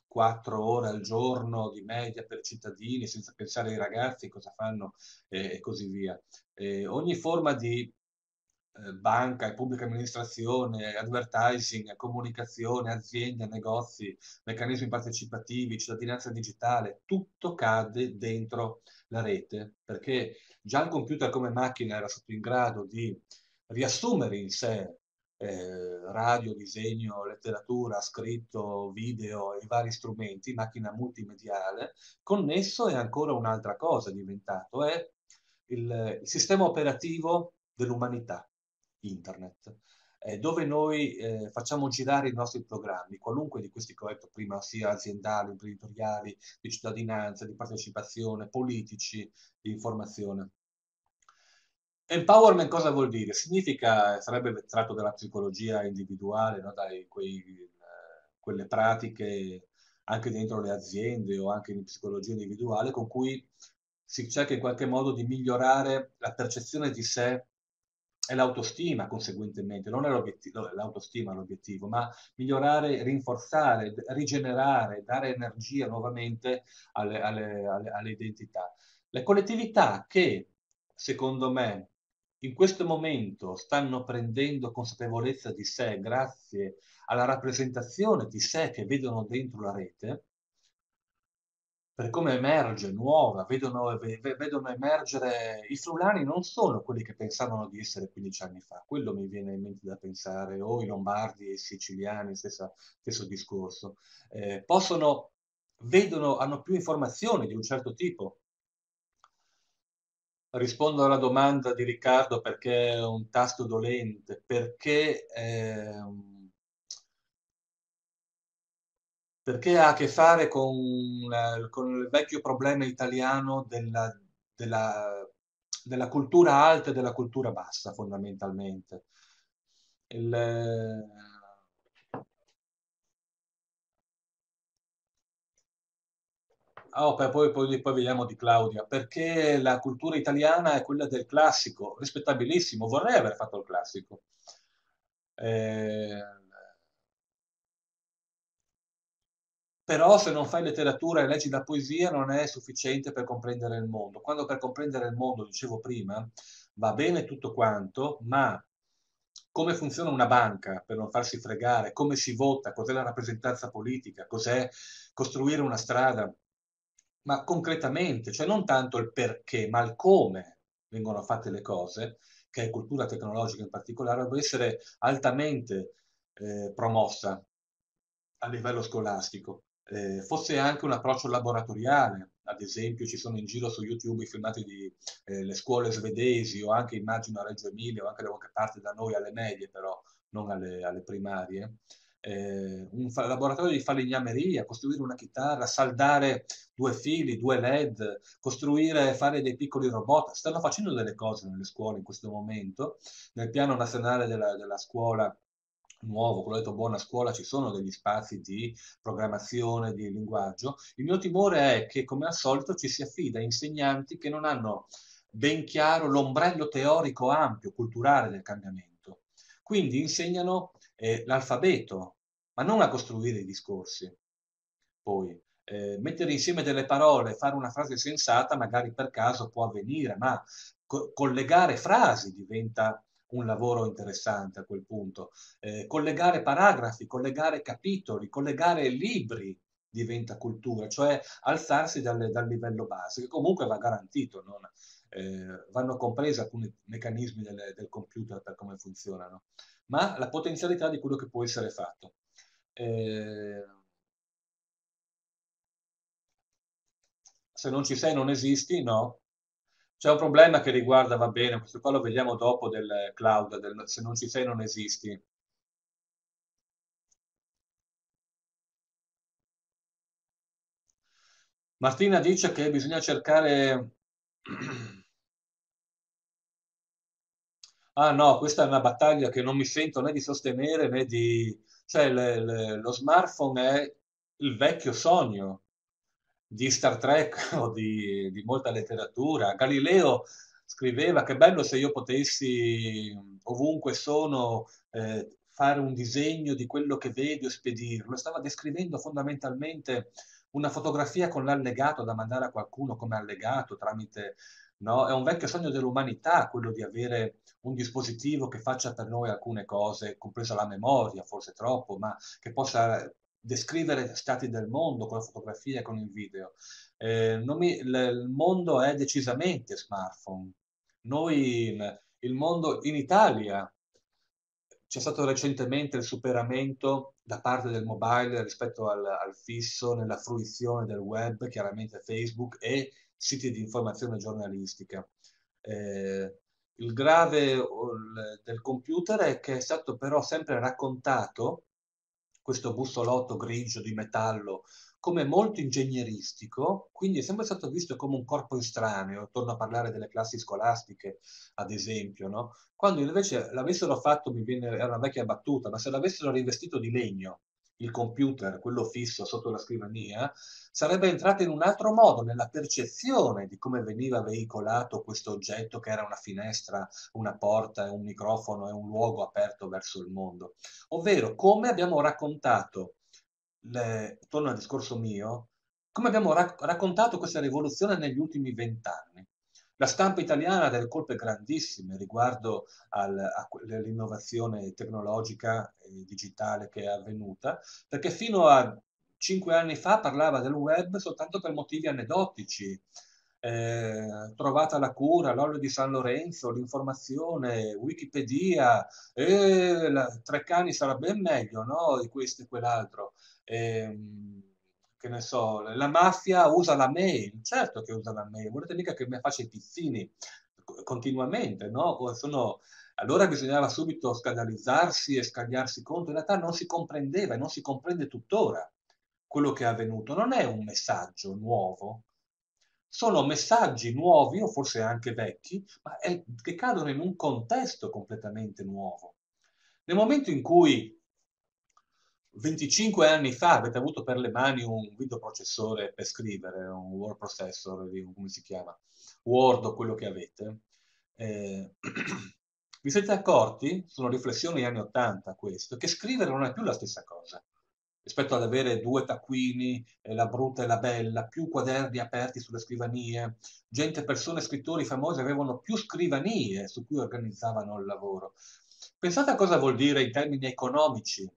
4 ore al giorno di media per cittadini, senza pensare ai ragazzi cosa fanno e così via. Ogni forma di banca e pubblica amministrazione, advertising, comunicazione, aziende, negozi, meccanismi partecipativi, cittadinanza digitale, tutto cade dentro la rete, perché già il computer come macchina era stato in grado di riassumere in sé radio, disegno, letteratura, scritto, video e vari strumenti, macchina multimediale. Connesso è ancora un'altra cosa diventato, è il sistema operativo dell'umanità, internet, dove noi facciamo girare i nostri programmi, qualunque di questi che ho detto prima, sia aziendali, imprenditoriali, di cittadinanza, di partecipazione, politici, di informazione. Empowerment cosa vuol dire? Significa, sarebbe tratto dalla psicologia individuale, no? Quelle pratiche anche dentro le aziende o anche in psicologia individuale con cui si cerca in qualche modo di migliorare la percezione di sé e l'autostima, conseguentemente, non è l'obiettivo, l'autostima è l'obiettivo, ma migliorare, rinforzare, rigenerare, dare energia nuovamente alle identità. Le collettività che, secondo me, in questo momento stanno prendendo consapevolezza di sé grazie alla rappresentazione di sé che vedono dentro la rete, per come emerge nuova, vedono emergere i friulani non sono quelli che pensavano di essere 15 anni fa, quello mi viene in mente da pensare, o i lombardi e i siciliani, stesso discorso. Vedono, hanno più informazioni di un certo tipo. Rispondo alla domanda di Riccardo perché è un tasto dolente, perché ha a che fare con il vecchio problema italiano della- della cultura alta e della cultura bassa, fondamentalmente. Il, poi vediamo di Claudia, perché la cultura italiana è quella del classico, rispettabilissimo, vorrei aver fatto il classico. Eh, Però se non fai letteratura e leggi la poesia non è sufficiente per comprendere il mondo. Quando per comprendere il mondo, dicevo prima, va bene tutto quanto, ma come funziona una banca per non farsi fregare, come si vota, cos'è la rappresentanza politica, cos'è costruire una strada, ma concretamente, cioè non tanto il perché, ma il come vengono fatte le cose, che è cultura tecnologica in particolare, deve essere altamente promossa a livello scolastico. Fosse anche un approccio laboratoriale, ad esempio ci sono in giro su YouTube i filmati di le scuole svedesi o anche immagino a Reggio Emilia o anche da qualche parte da noi alle medie però, non alle primarie. Laboratorio di falegnameria, costruire una chitarra, saldare due fili, due LED, costruire, fare dei piccoli robot. Stanno facendo delle cose nelle scuole in questo momento. Nel piano nazionale della scuola nuovo, quello detto buona scuola, ci sono degli spazi di programmazione, di linguaggio. Il mio timore è che, come al solito, ci si affida a insegnanti che non hanno ben chiaro l'ombrello teorico ampio, culturale del cambiamento. Quindi insegnano l'alfabeto, ma non a costruire i discorsi. Poi, mettere insieme delle parole, fare una frase sensata, magari per caso può avvenire, ma collegare frasi diventa un lavoro interessante a quel punto. Collegare paragrafi, collegare capitoli, collegare libri diventa cultura, cioè alzarsi dal livello base, che comunque va garantito, vanno compresi alcuni meccanismi del computer per come funzionano, ma la potenzialità di quello che può essere fatto. Eh, Se non ci sei non esisti, no. C'è un problema che riguarda, va bene, questo qua lo vediamo dopo del cloud, se non ci sei non esisti. Martina dice che bisogna cercare... Ah no, questa è una battaglia che non mi sento né di sostenere né di... Cioè lo smartphone è il vecchio sogno di Star Trek o di molta letteratura. Galileo scriveva che bello se io potessi ovunque sono fare un disegno di quello che vedo e spedirlo, stava descrivendo fondamentalmente una fotografia con l'allegato da mandare a qualcuno come allegato tramite, no? È un vecchio sogno dell'umanità quello di avere un dispositivo che faccia per noi alcune cose, compresa la memoria, forse troppo, ma che possa descrivere stati del mondo con la fotografia e con il video. Il mondo è decisamente smartphone. Noi, il mondo in Italia, c'è stato recentemente il superamento da parte del mobile rispetto al fisso nella fruizione del web, chiaramente Facebook e siti di informazione giornalistica. Il grave del computer è che è stato però sempre raccontato, questo bussolotto grigio di metallo, come molto ingegneristico, quindi è sempre stato visto come un corpo estraneo, torno a parlare delle classi scolastiche, ad esempio, no? Quando invece l'avessero fatto, era una vecchia battuta, ma se l'avessero rivestito di legno, il computer, quello fisso sotto la scrivania, sarebbe entrato in un altro modo nella percezione di come veniva veicolato questo oggetto che era una finestra, una porta, un microfono e un luogo aperto verso il mondo. Ovvero come abbiamo raccontato, torno al discorso mio, come abbiamo raccontato questa rivoluzione negli ultimi 20 anni. La stampa italiana ha delle colpe grandissime riguardo all'innovazione tecnologica e digitale che è avvenuta, perché fino a 5 anni fa parlava del web soltanto per motivi aneddotici. Trovata la cura, l'olio di San Lorenzo, l'informazione, Wikipedia, Treccani sarà ben meglio, no? Di questo e quell'altro. Che ne so, la mafia usa la mail, certo che usa la mail, volete mica che mi faccia i pizzini continuamente, no? Allora bisognava subito scandalizzarsi e scagliarsi contro, in realtà non si comprendeva e non si comprende tuttora quello che è avvenuto. Non è un messaggio nuovo, sono messaggi nuovi o forse anche vecchi, ma che cadono in un contesto completamente nuovo. Nel momento in cui 25 anni fa avete avuto per le mani un videoprocessore per scrivere, un word processor, come si chiama, Word o quello che avete, eh, vi siete accorti, sono riflessioni anni 80 questo, che scrivere non è più la stessa cosa rispetto ad avere due taccuini, la brutta e la bella, più quaderni aperti sulle scrivanie, persone, scrittori famosi avevano più scrivanie su cui organizzavano il lavoro. Pensate a cosa vuol dire in termini economici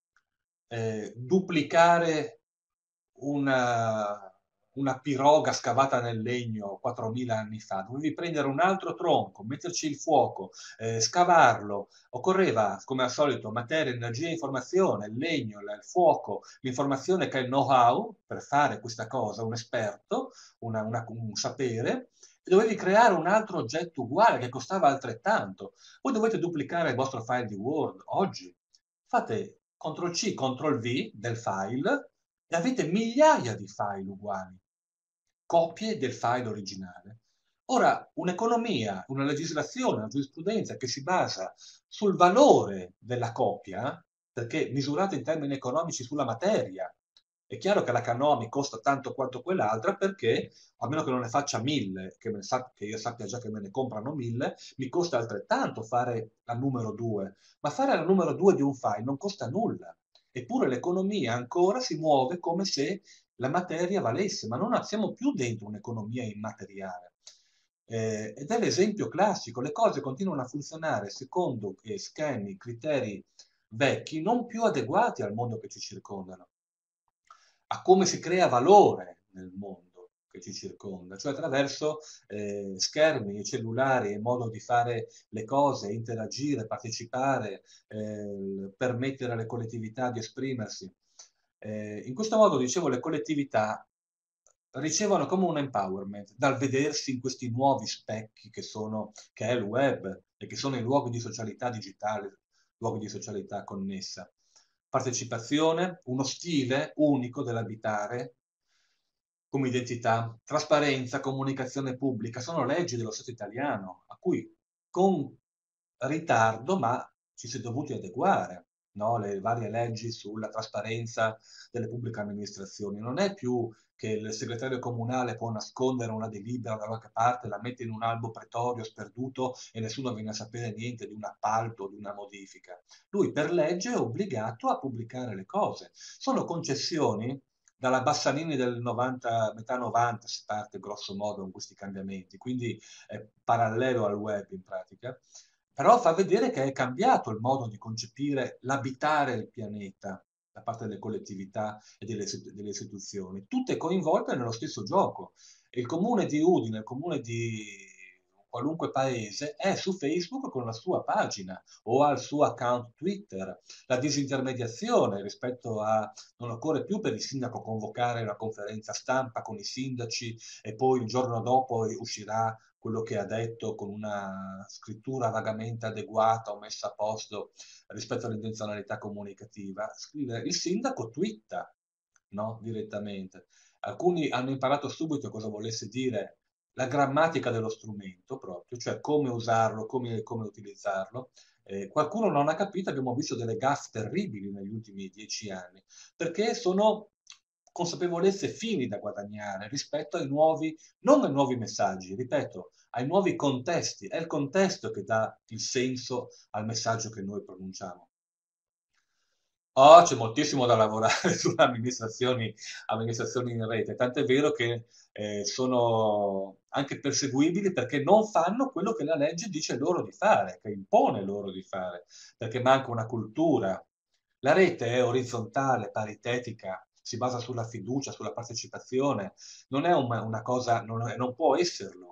duplicare una, una piroga scavata nel legno 4.000 anni fa. Dovevi prendere un altro tronco, metterci il fuoco, scavarlo. Occorreva, come al solito, materia, energia e informazione, il legno, il fuoco, l'informazione che è il know-how per fare questa cosa, un esperto, un sapere, e dovevi creare un altro oggetto uguale che costava altrettanto. Voi dovete duplicare il vostro file di Word oggi. Fate CTRL-C, CTRL-V del file e avete migliaia di file uguali, copie del file originale. Ora, un'economia, una legislazione, una giurisprudenza che si basa sul valore della copia, perché misurata in termini economici sulla materia, è chiaro che la Kanomi costa tanto quanto quell'altra perché, a meno che non ne faccia 1000, che io sappia già che me ne comprano 1000, mi costa altrettanto fare la numero 2. Ma fare la numero 2 di un file non costa nulla. Eppure l'economia ancora si muove come se la materia valesse, ma non siamo più dentro un'economia immateriale. Ed è l'esempio classico, le cose continuano a funzionare secondo schemi, criteri vecchi, non più adeguati al mondo che ci circondano, a come si crea valore nel mondo che ci circonda, cioè attraverso schermi, cellulari, e modo di fare le cose, interagire, partecipare, permettere alle collettività di esprimersi. In questo modo, dicevo, le collettività ricevono come un empowerment dal vedersi in questi nuovi specchi che è il web e che sono i luoghi di socialità digitale, luoghi di socialità connessa. Partecipazione, uno stile unico dell'abitare come identità, trasparenza, comunicazione pubblica, sono leggi dello Stato italiano a cui con ritardo, ma ci si è dovuti adeguare. no? Le varie leggi sulla trasparenza delle pubbliche amministrazioni. Non è più che il segretario comunale può nascondere una delibera da qualche parte, la mette in un albo pretorio sperduto e nessuno viene a sapere niente di un appalto o di una modifica. Lui per legge è obbligato a pubblicare le cose. Sono concessioni dalla Bassanini del 90, metà 90 si parte grosso modo con questi cambiamenti, quindi è parallelo al web in pratica, però fa vedere che è cambiato il modo di concepire l'abitare il pianeta da parte delle collettività e delle istituzioni, tutte coinvolte nello stesso gioco. E il comune di Udine, il comune di qualunque paese è su Facebook con la sua pagina o ha il suo account Twitter. La disintermediazione rispetto a non occorre più per il sindaco convocare una conferenza stampa con i sindaci e poi il giorno dopo uscirà quello che ha detto con una scrittura vagamente adeguata o messa a posto rispetto all'intenzionalità comunicativa. Il sindaco twitta, no? Direttamente. Alcuni hanno imparato subito cosa volesse dire la grammatica dello strumento proprio, cioè come usarlo, come utilizzarlo. Qualcuno non ha capito, abbiamo visto delle gaffe terribili negli ultimi 10 anni, perché sono consapevolezze fini da guadagnare rispetto ai nuovi, non ai nuovi messaggi, ripeto, ai nuovi contesti. È il contesto che dà il senso al messaggio che noi pronunciamo. Oh, c'è moltissimo da lavorare sulle amministrazioni in rete, tant'è vero che sono anche perseguibili perché non fanno quello che la legge dice loro di fare, che impone loro di fare, perché manca una cultura. La rete è orizzontale, paritetica, si basa sulla fiducia, sulla partecipazione, non è una cosa, non può esserlo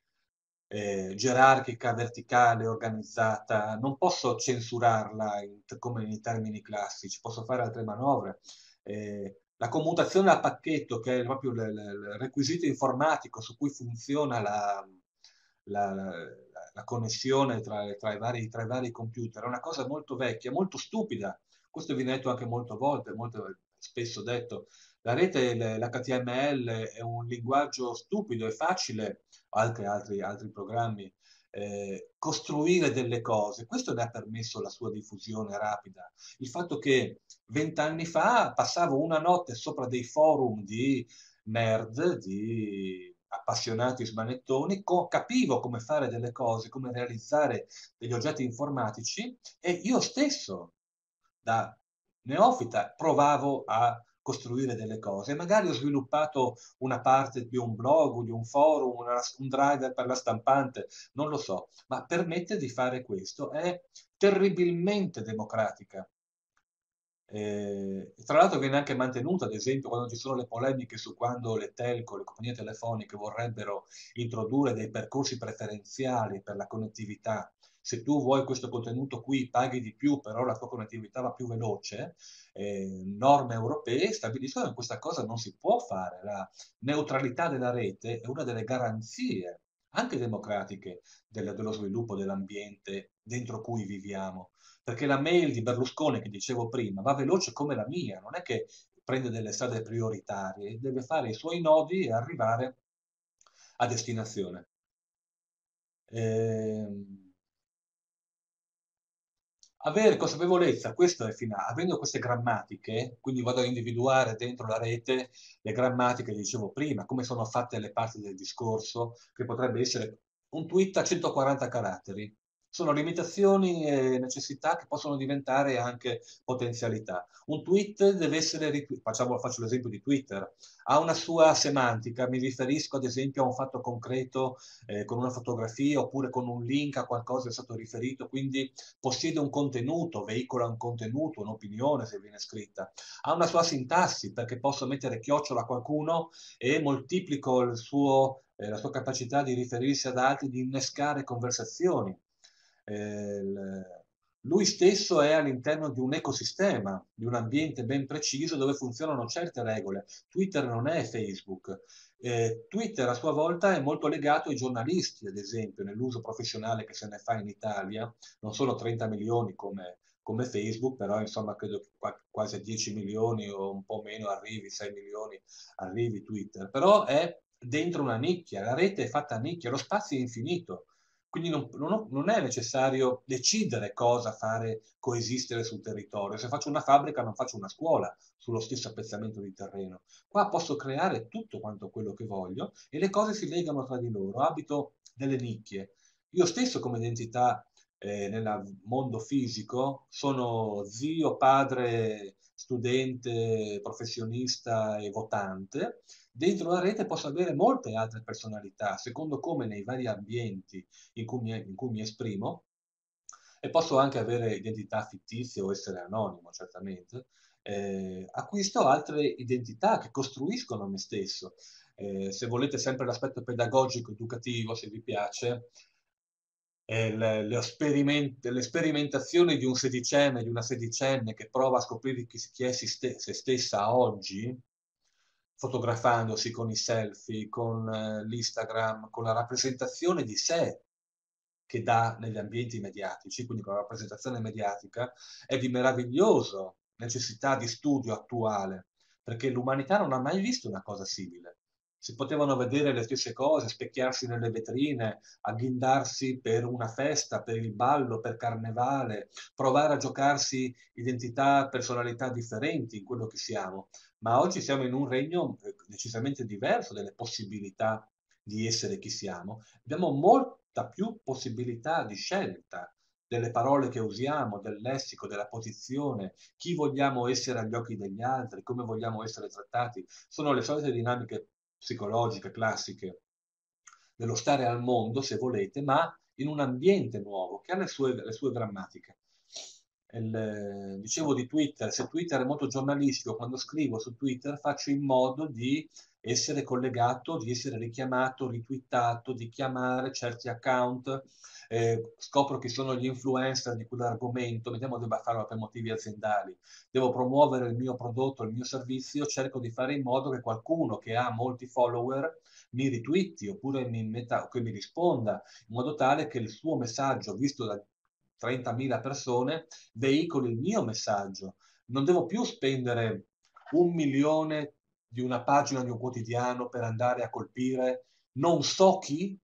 gerarchica, verticale, organizzata, non posso censurarla come nei termini classici, posso fare altre manovre. La commutazione a pacchetto, che è proprio il requisito informatico su cui funziona la- la- la connessione tra i vari computer, è una cosa molto vecchia, molto stupida. Questo viene detto anche molte volte, molto spesso detto. La rete, l'HTML è un linguaggio stupido e facile, altri programmi, costruire delle cose. Questo ne ha permesso la sua diffusione rapida. Il fatto che 20 anni fa passavo una notte sopra dei forum di nerd, di appassionati smanettoni, capivo come fare delle cose, come realizzare degli oggetti informatici e io stesso, da neofita, provavo a costruire delle cose. Magari ho sviluppato una parte di un blog, di un forum, un driver per la stampante, non lo so, ma permette di fare questo. È terribilmente democratica. Tra l'altro viene anche mantenuta, ad esempio, quando ci sono le polemiche su quando le telco, le compagnie telefoniche vorrebbero introdurre dei percorsi preferenziali per la connettività. Se tu vuoi questo contenuto qui, paghi di più, però la tua connettività va più veloce. Norme europee stabiliscono che questa cosa non si può fare. La neutralità della rete è una delle garanzie, anche democratiche, dello sviluppo dell'ambiente dentro cui viviamo. Perché la mail di Berlusconi, che dicevo prima, va veloce come la mia, non è che prende delle strade prioritarie, deve fare i suoi nodi e arrivare a destinazione. Ehm, Avere consapevolezza, questo è finale, avendo queste grammatiche, quindi vado a individuare dentro la rete le grammatiche, dicevo prima, come sono fatte le parti del discorso, che potrebbe essere un tweet a 140 caratteri. Sono limitazioni e necessità che possono diventare anche potenzialità. Un tweet deve essere, faccio l'esempio di Twitter, ha una sua semantica, mi riferisco ad esempio a un fatto concreto con una fotografia oppure con un link a qualcosa che è stato riferito, quindi possiede un contenuto, veicola un contenuto, un'opinione se viene scritta, ha una sua sintassi perché posso mettere chiocciola a qualcuno e moltiplico la sua capacità di riferirsi ad altri, di innescare conversazioni. Lui stesso è all'interno di un ecosistema, di un ambiente ben preciso dove funzionano certe regole. Twitter non è Facebook. Twitter a sua volta è molto legato ai giornalisti, ad esempio, nell'uso professionale che se ne fa in Italia, non sono 30 milioni come Facebook, però insomma credo che quasi a 10 milioni o un po' meno arrivi, 6 milioni arrivi Twitter, però è dentro una nicchia, la rete è fatta a nicchia, lo spazio è infinito, Quindi non è necessario decidere cosa fare coesistere sul territorio. Se faccio una fabbrica non faccio una scuola sullo stesso appezzamento di terreno. Qua posso creare tutto quanto quello che voglio e le cose si legano tra di loro. Abito delle nicchie. Io stesso come identità nel mondo fisico sono zio, padre, studente, professionista e votante. Dentro la rete posso avere molte altre personalità, secondo come nei vari ambienti in cui mi esprimo, e posso anche avere identità fittizie o essere anonimo, certamente. Acquisto altre identità che costruiscono me stesso. Se volete sempre l'aspetto pedagogico, educativo, se vi piace, le sperimentazioni di un sedicenne, di una sedicenne che prova a scoprire chi è se stessa oggi, fotografandosi con i selfie, con l'Instagram, con la rappresentazione di sé che dà negli ambienti mediatici, quindi con la rappresentazione mediatica, è di meraviglioso necessità di studio attuale, perché l'umanità non ha mai visto una cosa simile. Si potevano vedere le stesse cose, specchiarsi nelle vetrine, agghindarsi per una festa, per il ballo, per carnevale, provare a giocarsi identità, personalità differenti in quello che siamo. Ma oggi siamo in un regno decisamente diverso delle possibilità di essere chi siamo. Abbiamo molta più possibilità di scelta delle parole che usiamo, del lessico, della posizione, chi vogliamo essere agli occhi degli altri, come vogliamo essere trattati. Sono le solite dinamiche psicologiche classiche dello stare al mondo, se volete, ma in un ambiente nuovo che ha le sue grammatiche. Dicevo di Twitter, se Twitter è molto giornalistico, quando scrivo su Twitter faccio in modo di essere collegato, di essere richiamato, ritwittato, di chiamare certi account, scopro chi sono gli influencer di quell'argomento, vediamo debba farlo per motivi aziendali, devo promuovere il mio prodotto, il mio servizio, cerco di fare in modo che qualcuno che ha molti follower mi ritwitti oppure che mi risponda, in modo tale che il suo messaggio, visto da 30.000 persone, veicoli il mio messaggio. Non devo più spendere 1 milione di una pagina di un quotidiano per andare a colpire non so chi,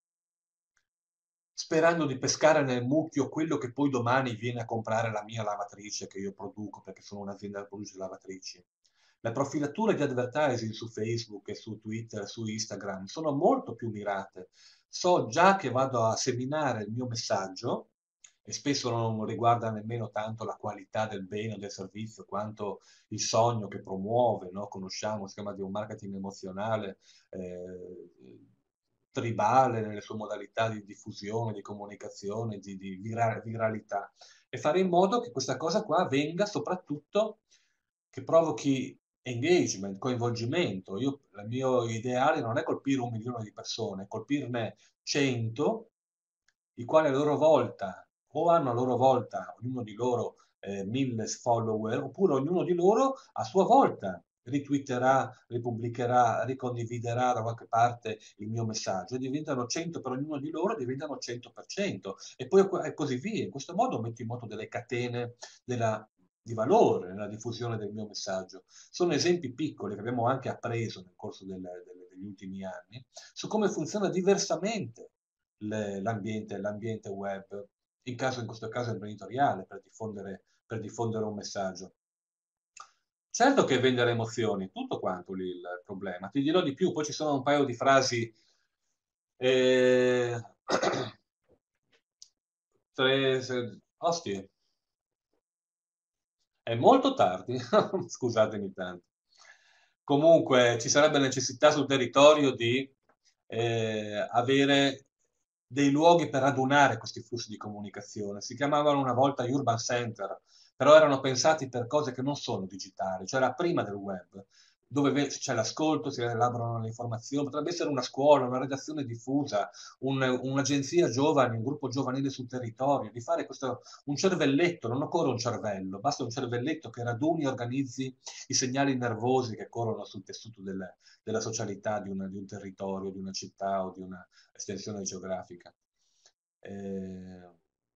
sperando di pescare nel mucchio quello che poi domani viene a comprare la mia lavatrice che io produco, perché sono un'azienda che produce lavatrici. Le profilature di advertising su Facebook e su Twitter, su Instagram sono molto più mirate. So già che vado a seminare il mio messaggio e spesso non riguarda nemmeno tanto la qualità del bene o del servizio quanto il sogno che promuove, no? Conosciamo, si chiama di un marketing emozionale, eh, tribale nelle sue modalità di diffusione, di comunicazione, di viralità, e fare in modo che questa cosa qua venga soprattutto, che provochi engagement, coinvolgimento. Il mio ideale non è colpire 1 milione di persone, è colpirne 100, i quali a loro volta o hanno a loro volta, ognuno di loro, 1.000 follower, oppure ognuno di loro a sua volta ritwitterà, ripubblicherà, ricondividerà da qualche parte il mio messaggio, e diventano 100 per ognuno di loro, diventano 100%, e poi e così via. In questo modo metto in moto delle catene di valore nella diffusione del mio messaggio. Sono esempi piccoli che abbiamo anche appreso nel corso degli ultimi anni su come funziona diversamente l'ambiente web, in questo caso imprenditoriale, per diffondere un messaggio. Certo che vendere emozioni, tutto quanto lì il problema. Ti dirò di più, poi ci sono un paio di frasi. Eh, Ostie, è molto tardi, scusatemi tanto. Comunque ci sarebbe necessità sul territorio di avere dei luoghi per radunare questi flussi di comunicazione. Si chiamavano una volta urban center, però erano pensati per cose che non sono digitali, cioè era prima del web, dove c'è l'ascolto, si elaborano le informazioni, potrebbe essere una scuola, una redazione diffusa, un'agenzia giovane, un gruppo giovanile sul territorio, di fare questo, un cervelletto, non occorre un cervello, basta un cervelletto che raduni e organizzi i segnali nervosi che corrono sul tessuto della socialità di un territorio, di una città o di una estensione geografica. Eh,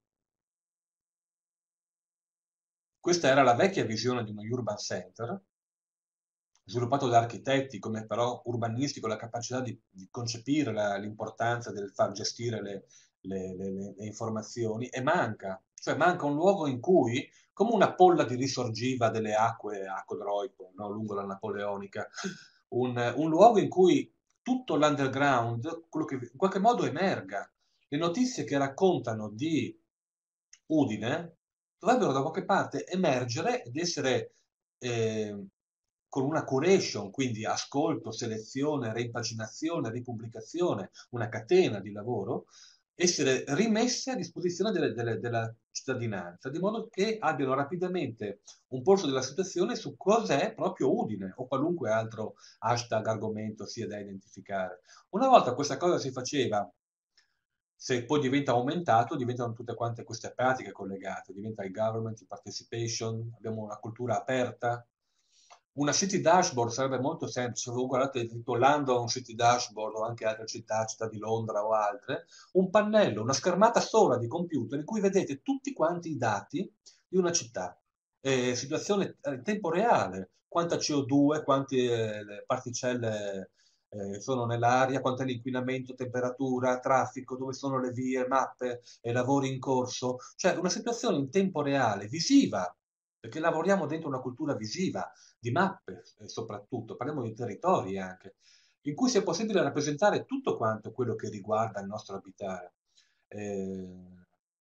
Questa era la vecchia visione di uno urban center, sviluppato da architetti, come però urbanistico, la capacità di concepire l'importanza del far gestire le informazioni e manca, cioè manca un luogo in cui, come una polla di risorgiva delle acque a Codroico, no, lungo la Napoleonica, un luogo in cui tutto l'underground, quello che in qualche modo emerga. Le notizie che raccontano di Udine dovrebbero da qualche parte emergere ed essere eh, con una curation, quindi ascolto, selezione, reimpaginazione, ripubblicazione, una catena di lavoro, essere rimesse a disposizione della cittadinanza, di modo che abbiano rapidamente un polso della situazione su cos'è proprio Udine o qualunque altro hashtag, argomento sia da identificare. Una volta questa cosa si faceva, se poi diventa aumentato, diventano tutte quante queste pratiche collegate, diventa il government, il participation, abbiamo una cultura aperta. Una city dashboard sarebbe molto semplice, voi guardate tipo London City Dashboard o anche altre città, città di Londra o altre, un pannello, una schermata sola di computer in cui vedete tutti quanti i dati di una città, situazione in tempo reale, quanta CO2, quante particelle sono nell'aria, quanto è l'inquinamento, temperatura, traffico, dove sono le vie, mappe, lavori in corso, cioè una situazione in tempo reale, visiva, perché lavoriamo dentro una cultura visiva, di mappe soprattutto, parliamo di territori anche, in cui sia possibile rappresentare tutto quanto quello che riguarda il nostro abitare. Eh,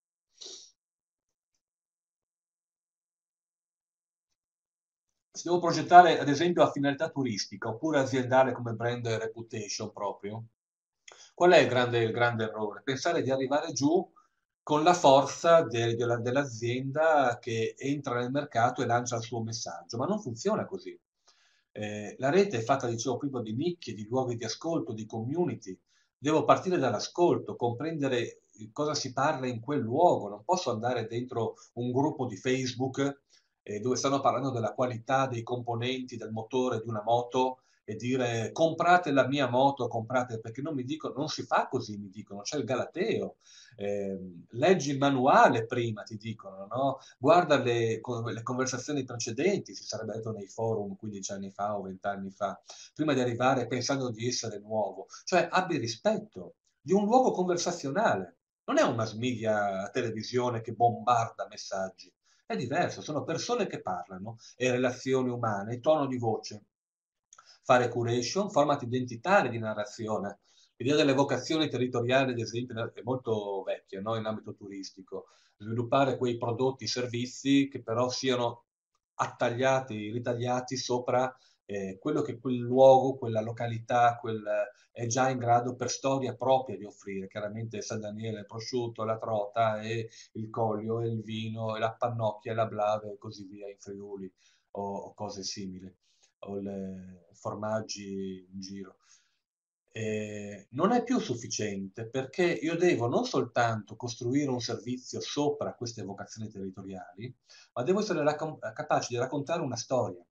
Se devo progettare, ad esempio, a finalità turistica oppure aziendale come brand reputation proprio, qual è il grande errore? Pensare di arrivare giù con la forza dell'azienda che entra nel mercato e lancia il suo messaggio, ma non funziona così. La rete è fatta, dicevo prima, di nicchie, di luoghi di ascolto, di community. Devo partire dall'ascolto, comprendere cosa si parla in quel luogo. Non posso andare dentro un gruppo di Facebook dove stanno parlando della qualità dei componenti del motore di una moto e dire comprate la mia moto, comprate, perché non mi dicono, non si fa così, mi dicono, c'è il galateo, leggi il manuale prima, ti dicono, no? Guarda le conversazioni precedenti, si sarebbe detto nei forum 15 anni fa o 20 anni fa, prima di arrivare pensando di essere nuovo, cioè abbi rispetto di un luogo conversazionale, non è una media televisione che bombarda messaggi, è diverso, sono persone che parlano e relazioni umane, tono di voce. Fare curation, format identitari di narrazione. L'idea delle vocazioni territoriali, ad esempio, è molto vecchia, no? In ambito turistico. Sviluppare quei prodotti, servizi che però siano attagliati, ritagliati sopra quello che quel luogo, quella località, è già in grado per storia propria di offrire. Chiaramente San Daniele, il prosciutto, la trota e il coglio e il vino e la pannocchia e la blave e così via in Friuli o cose simili o le formaggi in giro. Non è più sufficiente perché io devo non soltanto costruire un servizio sopra queste vocazioni territoriali, ma devo essere capace di raccontare una storia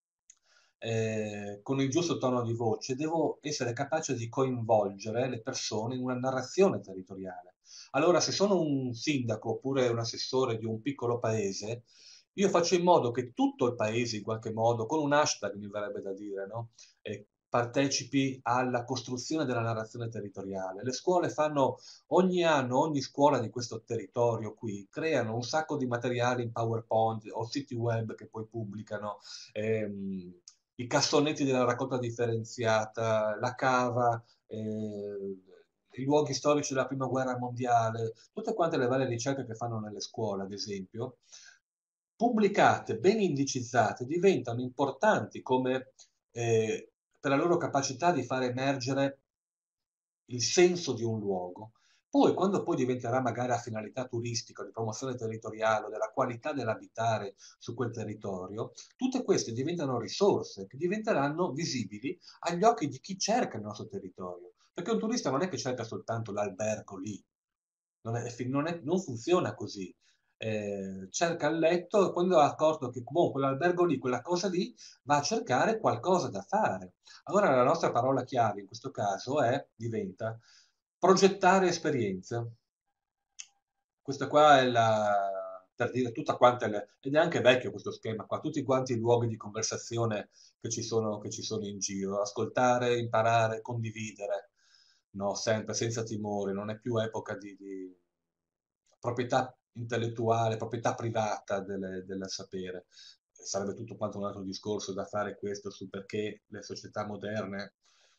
con il giusto tono di voce, devo essere capace di coinvolgere le persone in una narrazione territoriale. Allora, se sono un sindaco oppure un assessore di un piccolo paese, io faccio in modo che tutto il paese, in qualche modo, con un hashtag mi verrebbe da dire, no? Partecipi alla costruzione della narrazione territoriale. Le scuole fanno ogni anno, ogni scuola di questo territorio qui, creano un sacco di materiali in PowerPoint o siti web che poi pubblicano, ehm, i cassonetti della raccolta differenziata, la cava, i luoghi storici della prima guerra mondiale, tutte quante le varie ricerche che fanno nelle scuole, ad esempio, pubblicate, ben indicizzate, diventano importanti come per la loro capacità di far emergere il senso di un luogo. Poi, quando poi diventerà magari a finalità turistica, di promozione territoriale, o della qualità dell'abitare su quel territorio, tutte queste diventano risorse che diventeranno visibili agli occhi di chi cerca il nostro territorio. Perché un turista non è che cerca soltanto l'albergo lì, non funziona così. Cerca il letto e quando ha accorto che boh, quell'albergo lì, quella cosa lì, va a cercare qualcosa da fare. Allora la nostra parola chiave in questo caso diventa progettare esperienze. Questa qua è per dire tutta quante ed è anche vecchio questo schema qua, tutti quanti i luoghi di conversazione che ci sono in giro, ascoltare, imparare, condividere. no, sempre senza timore, non è più epoca di proprietà intellettuale, proprietà privata del sapere. Sarebbe tutto quanto un altro discorso da fare questo su perché le società moderne,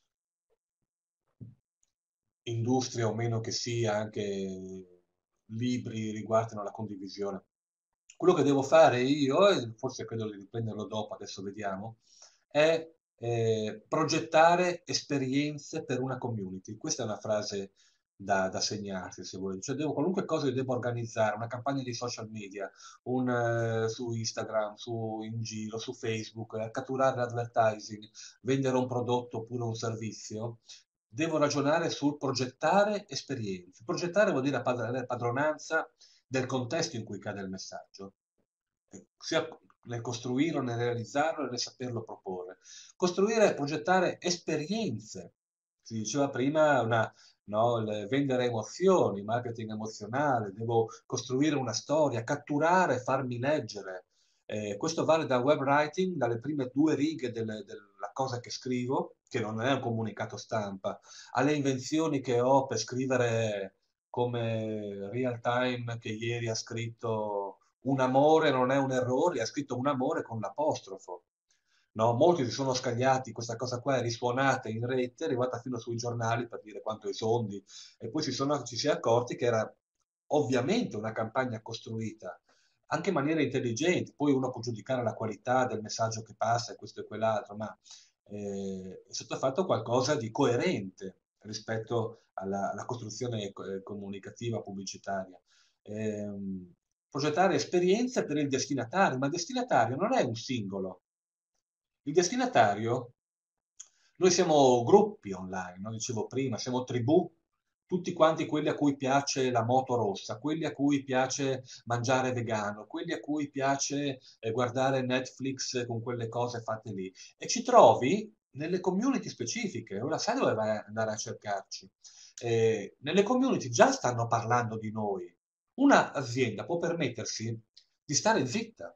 industria o meno che sia, anche libri riguardano la condivisione. Quello che devo fare io, e forse credo di riprenderlo dopo, adesso vediamo, è progettare esperienze per una community. Questa è una frase da segnarsi, se volete. Cioè, qualunque cosa io devo organizzare, una campagna di social media, su Instagram, in giro, su Facebook, catturare l'advertising, vendere un prodotto oppure un servizio, devo ragionare sul progettare esperienze. Progettare vuol dire avere padronanza del contesto in cui cade il messaggio, sia nel costruirlo, nel realizzarlo e nel saperlo proporre. Costruire e progettare esperienze. Si diceva prima, no, vendere emozioni, marketing emozionale, devo costruire una storia, catturare, farmi leggere. Questo vale da web writing, dalle prime due righe della cosa che scrivo, che non è un comunicato stampa, alle invenzioni che ho per scrivere come real time che ieri ha scritto un amore non è un errore, ha scritto un amore con l'apostrofo. No, molti si sono scagliati, questa cosa qua è risuonata in rete, è arrivata fino sui giornali per dire quanto esondi, e poi ci si è accorti che era ovviamente una campagna costruita, anche in maniera intelligente, poi uno può giudicare la qualità del messaggio che passa, e questo e quell'altro, ma è stato fatto qualcosa di coerente rispetto alla costruzione comunicativa pubblicitaria. Progettare esperienze per il destinatario, ma il destinatario non è un singolo. Il destinatario, noi siamo gruppi online, no? Dicevo prima, siamo tribù, tutti quanti quelli a cui piace la moto rossa, quelli a cui piace mangiare vegano, quelli a cui piace guardare Netflix con quelle cose fatte lì. E ci trovi nelle community specifiche, ora sai dove vai ad andare a cercarci. Nelle community già stanno parlando di noi. Una azienda può permettersi di stare zitta,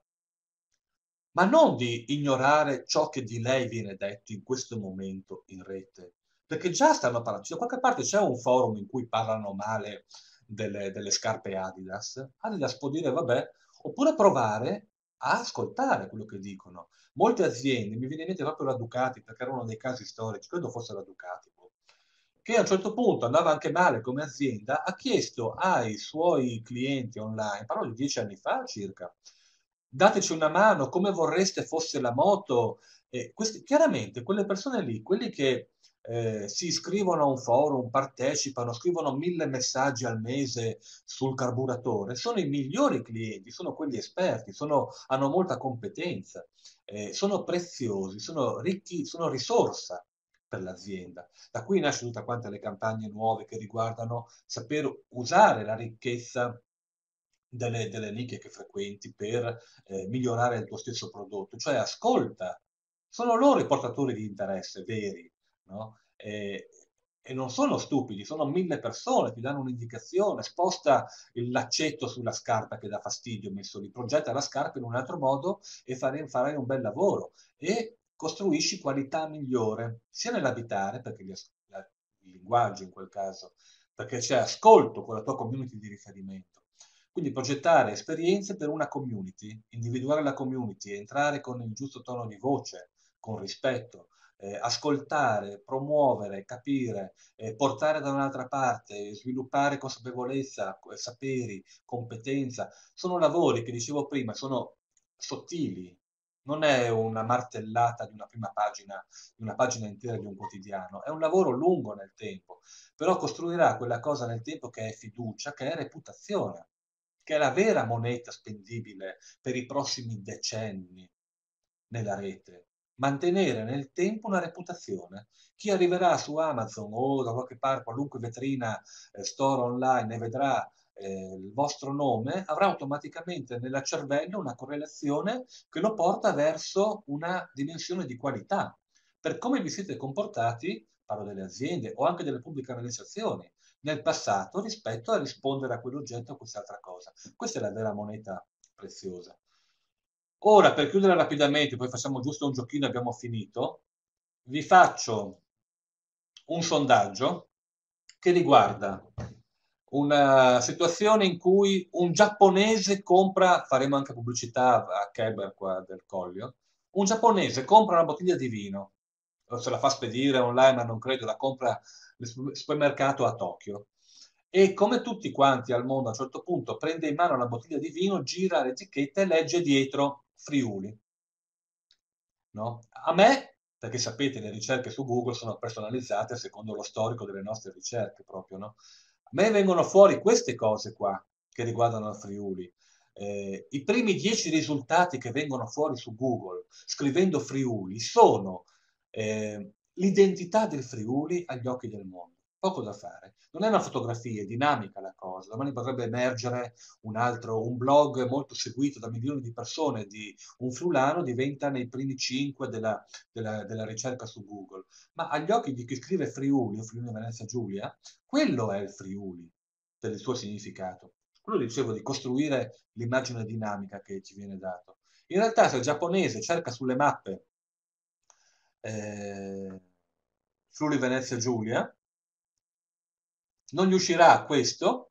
ma non di ignorare ciò che di lei viene detto in questo momento in rete, perché già stanno parlando, da qualche parte c'è un forum in cui parlano male delle scarpe Adidas, Adidas può dire vabbè, oppure provare a ascoltare quello che dicono. Molte aziende, mi viene in mente proprio la Ducati, perché era uno dei casi storici, credo fosse la Ducati, boh, che a un certo punto andava anche male come azienda, ha chiesto ai suoi clienti online, parlo di 10 anni fa circa, dateci una mano, come vorreste fosse la moto. Chiaramente quelle persone lì, quelli che si iscrivono a un forum, partecipano, scrivono 1000 messaggi al mese sul carburatore, sono i migliori clienti, sono quelli esperti, hanno molta competenza, sono preziosi, sono ricchi, sono risorsa per l'azienda. Da qui nasce tutta quante le campagne nuove che riguardano saper usare la ricchezza delle nicchie che frequenti per migliorare il tuo stesso prodotto, cioè ascolta, sono loro i portatori di interesse veri, no? E non sono stupidi, sono 1000 persone, ti danno un'indicazione, sposta il laccetto sulla scarpa che dà fastidio, messo lì, progetta la scarpa in un altro modo e farai un bel lavoro e costruisci qualità migliore, sia nell'abitare, perché il linguaggio in quel caso, perché c'è ascolto con la tua community di riferimento. Quindi progettare esperienze per una community, individuare la community, entrare con il giusto tono di voce, con rispetto, ascoltare, promuovere, capire, portare da un'altra parte, sviluppare consapevolezza, saperi, competenza. Sono lavori che dicevo prima, sono sottili. Non è una martellata di una pagina intera di un quotidiano, è un lavoro lungo nel tempo, però costruirà quella cosa nel tempo che è fiducia, che è reputazione, che è la vera moneta spendibile per i prossimi decenni nella rete. Mantenere nel tempo una reputazione. Chi arriverà su Amazon o da qualche parte, qualunque vetrina, store online e vedrà il vostro nome, avrà automaticamente nella cervello una correlazione che lo porta verso una dimensione di qualità. Per come vi siete comportati, parlo delle aziende o anche delle pubbliche amministrazioni, nel passato rispetto a rispondere a quell'oggetto o quest'altra cosa. Questa è la vera moneta preziosa. Ora, per chiudere rapidamente, poi facciamo giusto un giochino e abbiamo finito, vi faccio un sondaggio che riguarda una situazione in cui un giapponese compra, faremo anche pubblicità a Keber qua del Coglio, un giapponese compra una bottiglia di vino, se la fa spedire online, ma non credo, la compra nel supermercato a Tokyo. E come tutti quanti al mondo, a un certo punto prende in mano una bottiglia di vino, gira l'etichetta e legge dietro Friuli. No? A me, perché sapete, le ricerche su Google sono personalizzate secondo lo storico delle nostre ricerche proprio, no? A me vengono fuori queste cose qua che riguardano il Friuli. I primi 10 risultati che vengono fuori su Google scrivendo Friuli sono l'identità del Friuli agli occhi del mondo. Poco da fare. Non è una fotografia, è dinamica la cosa. Domani potrebbe emergere un blog molto seguito da milioni di persone di un friulano diventa nei primi 5 della ricerca su Google. Ma agli occhi di chi scrive Friuli o Friuli Venezia Giulia, quello è il Friuli per il suo significato. Quello dicevo di costruire l'immagine dinamica che ci viene dato. In realtà, se il giapponese cerca sulle mappe eh, Friuli Venezia Giulia, non gli uscirà questo,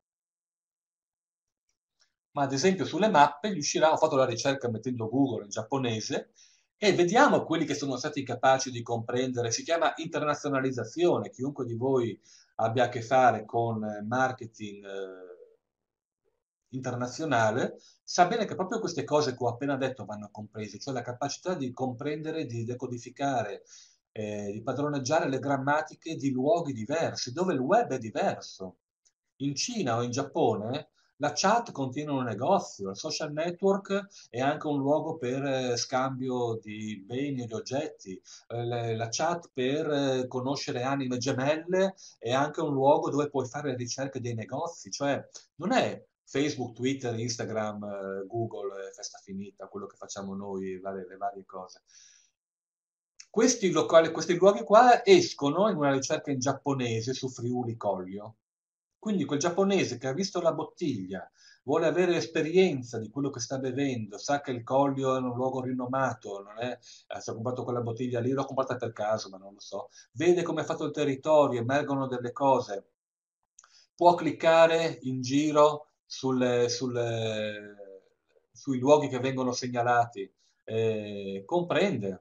ma ad esempio sulle mappe gli uscirà, ho fatto la ricerca mettendo Google in giapponese e vediamo quelli che sono stati capaci di comprendere, si chiama internazionalizzazione, chiunque di voi abbia a che fare con marketing internazionale, sa bene che proprio queste cose che ho appena detto vanno comprese, cioè la capacità di comprendere, di decodificare, di padroneggiare le grammatiche di luoghi diversi, dove il web è diverso. In Cina o in Giappone la chat contiene un negozio, il social network è anche un luogo per scambio di beni e di oggetti, la chat per conoscere anime gemelle è anche un luogo dove puoi fare le ricerche dei negozi, cioè non è Facebook, Twitter, Instagram, Google, festa finita, quello che facciamo noi, le varie cose. Questi luoghi qua escono in una ricerca in giapponese su Friuli Coglio. Quindi quel giapponese che ha visto la bottiglia, vuole avere esperienza di quello che sta bevendo, sa che il Coglio è un luogo rinomato, non è, se ha comprato quella bottiglia lì, l'ho comprata per caso, ma non lo so, vede come è fatto il territorio, emergono delle cose, può cliccare in giro sui luoghi che vengono segnalati, comprende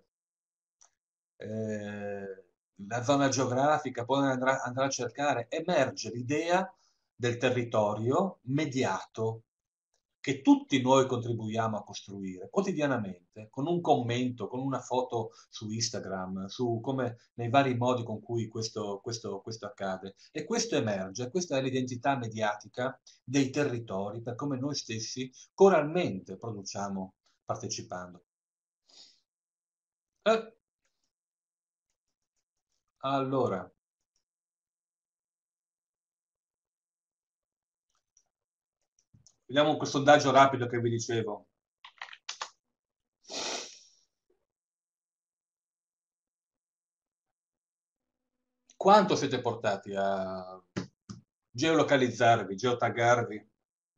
la zona geografica, poi andrà a cercare, emerge l'idea del territorio mediato che tutti noi contribuiamo a costruire quotidianamente, con un commento, con una foto su Instagram, su come nei vari modi con cui questo accade. E questo emerge, questa è l'identità mediatica dei territori per come noi stessi coralmente produciamo partecipando. Eh, allora, vediamo quel sondaggio rapido che vi dicevo. Quanto siete portati a geolocalizzarvi, geotaggarvi?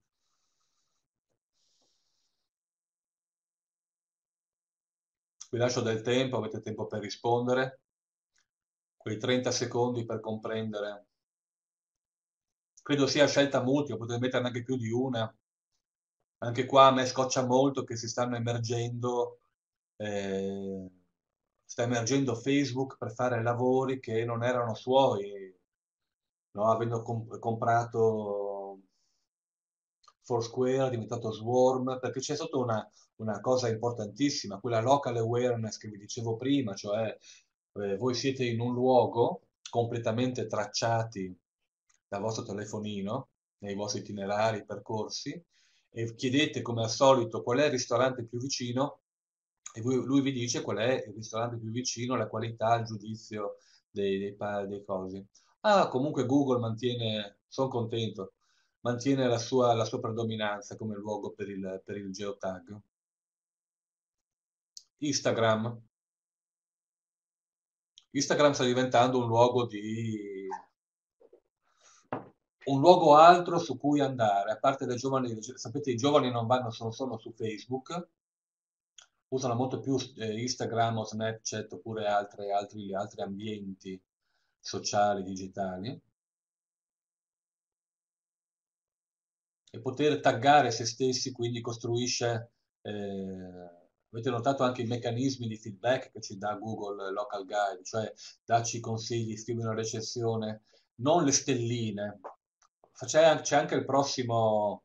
Vi lascio del tempo, avete tempo per rispondere, quei 30 secondi per comprendere. Credo sia scelta multipla, potete metterne anche più di una. Anche qua a me scoccia molto che si stanno emergendo, eh, sta emergendo Facebook per fare lavori che non erano suoi, no? Avendo comprato Foursquare, è diventato Swarm, perché c'è sotto una cosa importantissima, quella local awareness che vi dicevo prima, cioè voi siete in un luogo completamente tracciati dal vostro telefonino, nei vostri itinerari, percorsi, e chiedete come al solito qual è il ristorante più vicino e lui vi dice qual è il ristorante più vicino, la qualità, il giudizio dei cosi. Ah, comunque Google mantiene, sono contento, mantiene la sua predominanza come luogo per il geotag. Instagram. Instagram sta diventando un luogo altro su cui andare, a parte dai giovani, sapete, i giovani non vanno solo su Facebook, usano molto più Instagram o Snapchat oppure altri ambienti sociali, digitali. e poter taggare se stessi, quindi costruisce, avete notato anche i meccanismi di feedback che ci dà Google Local Guide, cioè darci consigli, scrivi una recensione, non le stelline. C'è anche il prossimo,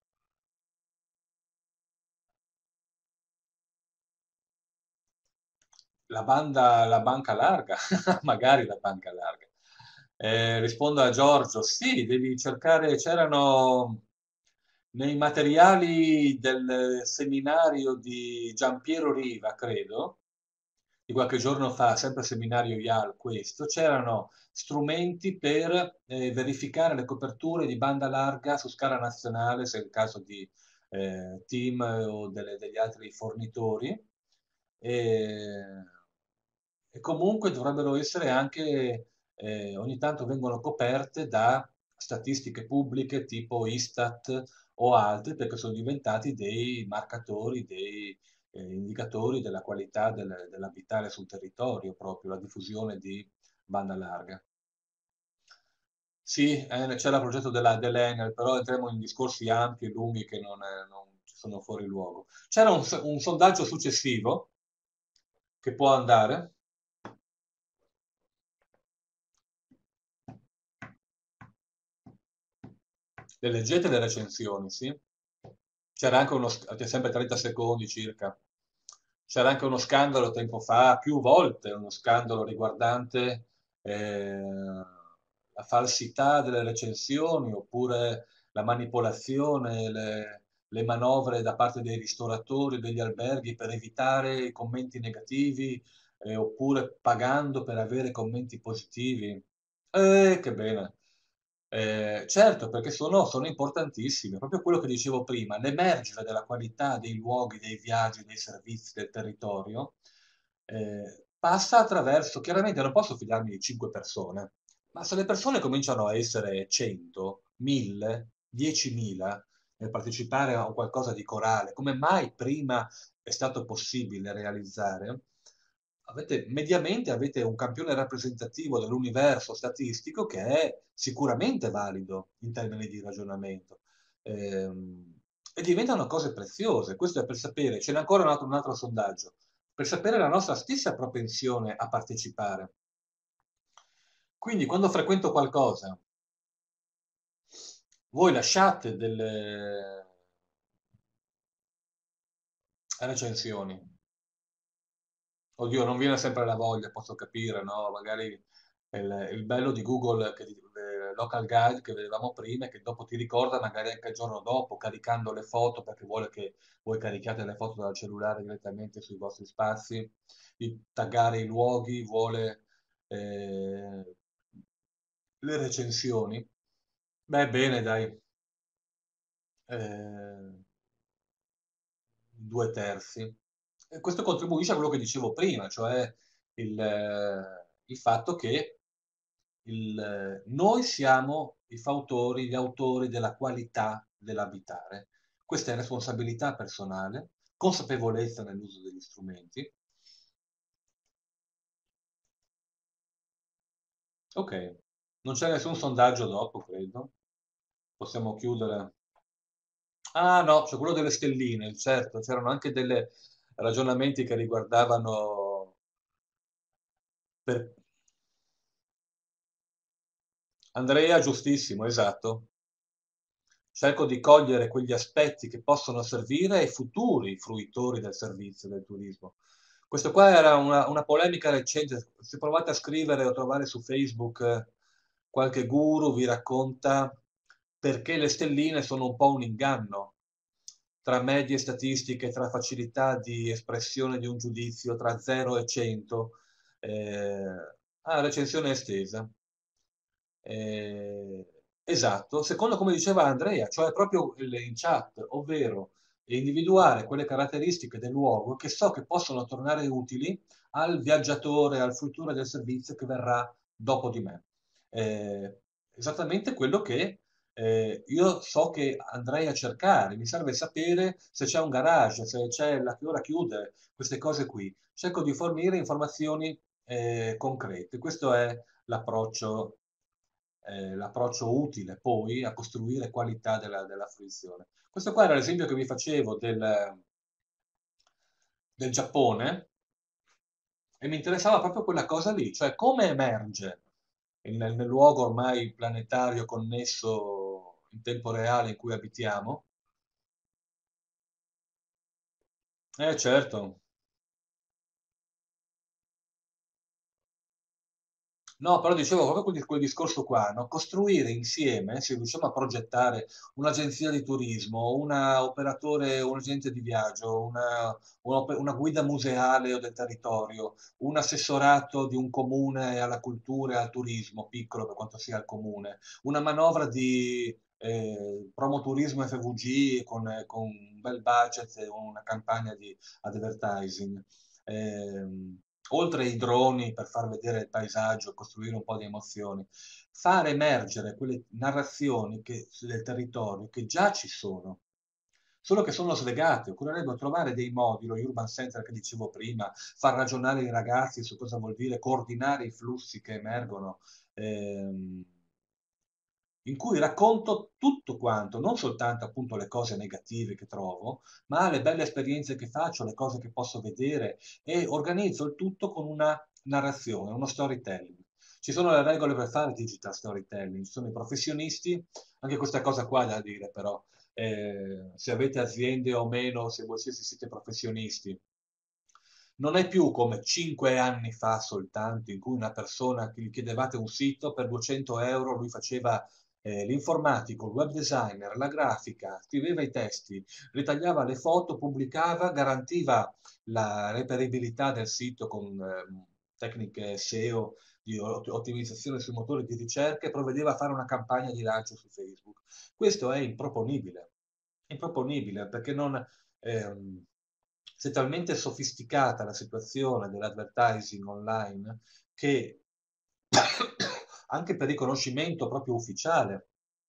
la banca larga, magari la banca larga. Rispondo a Giorgio, sì, devi cercare, c'erano nei materiali del seminario di Giampiero Riva, credo, di qualche giorno fa, sempre seminario IAL questo, c'erano strumenti per verificare le coperture di banda larga su scala nazionale, se è il caso di team o degli altri fornitori. E, e comunque dovrebbero essere anche, ogni tanto vengono coperte da statistiche pubbliche tipo Istat o altri, perché sono diventati dei marcatori, dei indicatori della qualità dell'abitare sul territorio, proprio la diffusione di banda larga. Sì, c'era il progetto dell'Enel, però entriamo in discorsi ampi e lunghi che non ci sono fuori luogo. C'era un sondaggio successivo che può andare. Le leggete le recensioni, sì. C'era anche sempre 30 secondi circa. C'era anche uno scandalo tempo fa, più volte, uno scandalo riguardante la falsità delle recensioni oppure la manipolazione, le manovre da parte dei ristoratori, degli alberghi per evitare i commenti negativi oppure pagando per avere commenti positivi. Che bene. Certo, perché sono importantissime, proprio quello che dicevo prima, l'emergere della qualità dei luoghi, dei viaggi, dei servizi, del territorio, passa attraverso, chiaramente non posso fidarmi di 5 persone, ma se le persone cominciano a essere 100, 1000, 10.000 nel partecipare a un qualcosa di corale, come mai prima è stato possibile realizzare? Mediamente avete un campione rappresentativo dell'universo statistico che è sicuramente valido in termini di ragionamento. E diventano cose preziose. Questo è per sapere, ce n'è ancora un altro sondaggio, per sapere la nostra stessa propensione a partecipare. Quindi quando frequento qualcosa, voi lasciate delle recensioni. Oddio, non viene sempre la voglia, posso capire, no? Magari il bello di Google, Local Guide che vedevamo prima, è che dopo ti ricorda magari anche il giorno dopo, caricando le foto, perché vuole che voi carichiate le foto dal cellulare direttamente sui vostri spazi, di taggare i luoghi, vuole eh, le recensioni. Beh, bene, dai. Eh, due terzi. E questo contribuisce a quello che dicevo prima, cioè il fatto che noi siamo i fautori, gli autori della qualità dell'abitare. Questa è responsabilità personale, consapevolezza nell'uso degli strumenti. Ok, non c'è nessun sondaggio dopo, credo. Possiamo chiudere. Ah no, c'è quello delle stelline, certo, c'erano anche dei ragionamenti che riguardavano per Andrea, giustissimo, esatto. Cerco di cogliere quegli aspetti che possono servire ai futuri fruitori del servizio del turismo. Questo qua era una polemica recente. Se provate a scrivere o trovare su Facebook, qualche guru vi racconta perché le stelline sono un po' un inganno tra medie statistiche, tra facilità di espressione di un giudizio, tra 0 e 100. Recensione estesa. Eh, esatto, secondo come diceva Andrea, cioè proprio in chat, ovvero individuare quelle caratteristiche del luogo che so che possono tornare utili al viaggiatore, al fruitore del servizio che verrà dopo di me. Esattamente quello che io so che andrei a cercare, mi serve sapere se c'è un garage, se c'è la che ora chiude, queste cose qui. Cerco di fornire informazioni concrete. Questo è l'approccio l'approccio utile poi a costruire qualità della fruizione. Questo qua era l'esempio che vi facevo del Giappone e mi interessava proprio quella cosa lì, cioè come emerge nel luogo ormai planetario connesso in tempo reale in cui abitiamo. Certo. No, però dicevo proprio quel discorso qua, no? Costruire insieme, se riusciamo a progettare un'agenzia di turismo, un operatore, un agente di viaggio, una guida museale o del territorio, un assessorato di un comune alla cultura e al turismo, piccolo per quanto sia il comune, una manovra di promoturismo FVG con un bel budget e una campagna di advertising. Oltre ai droni per far vedere il paesaggio, costruire un po' di emozioni, far emergere quelle narrazioni del territorio che già ci sono, solo che sono slegate. Occorrerebbe trovare dei modi, lo urban center che dicevo prima, far ragionare i ragazzi su cosa vuol dire coordinare i flussi che emergono. ehm, in cui racconto tutto quanto, non soltanto appunto le cose negative che trovo, ma le belle esperienze che faccio, le cose che posso vedere e organizzo il tutto con una narrazione, uno storytelling. Ci sono le regole per fare digital storytelling, ci sono i professionisti, anche questa cosa qua da dire però, se avete aziende o meno, se voi stessi siete professionisti, non è più come 5 anni fa soltanto, in cui una persona che gli chiedevate un sito per 200 euro, lui faceva l'informatico, il web designer, la grafica, scriveva i testi, ritagliava le foto, pubblicava, garantiva la reperibilità del sito con tecniche SEO di ottimizzazione sui motori di ricerca e provvedeva a fare una campagna di lancio su Facebook. Questo è improponibile perché non, ehm, si è talmente sofisticata la situazione dell'advertising online che anche per riconoscimento proprio ufficiale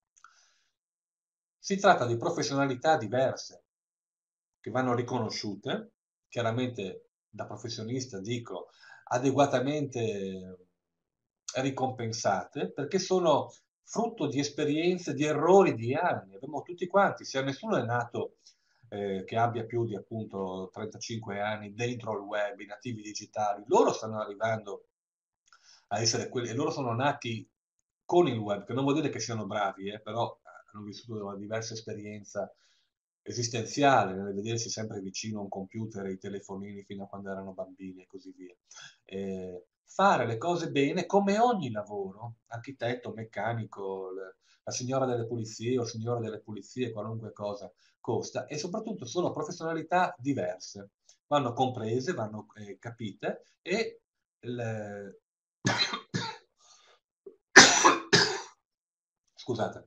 si tratta di professionalità diverse che vanno riconosciute, chiaramente da professionista dico adeguatamente ricompensate, perché sono frutto di esperienze, di errori di anni. Abbiamo tutti quanti, se nessuno è nato che abbia più di appunto 35 anni dentro il web, i nativi digitali, loro stanno arrivando a essere quelli, e loro sono nati con il web, che non vuol dire che siano bravi, però hanno vissuto una diversa esperienza esistenziale, nel vedersi sempre vicino a un computer e ai telefonini fino a quando erano bambini e così via. Fare le cose bene come ogni lavoro, architetto, meccanico, la signora delle pulizie o il signore delle pulizie, qualunque cosa costa, e soprattutto sono professionalità diverse, vanno comprese, vanno capite e il... scusate,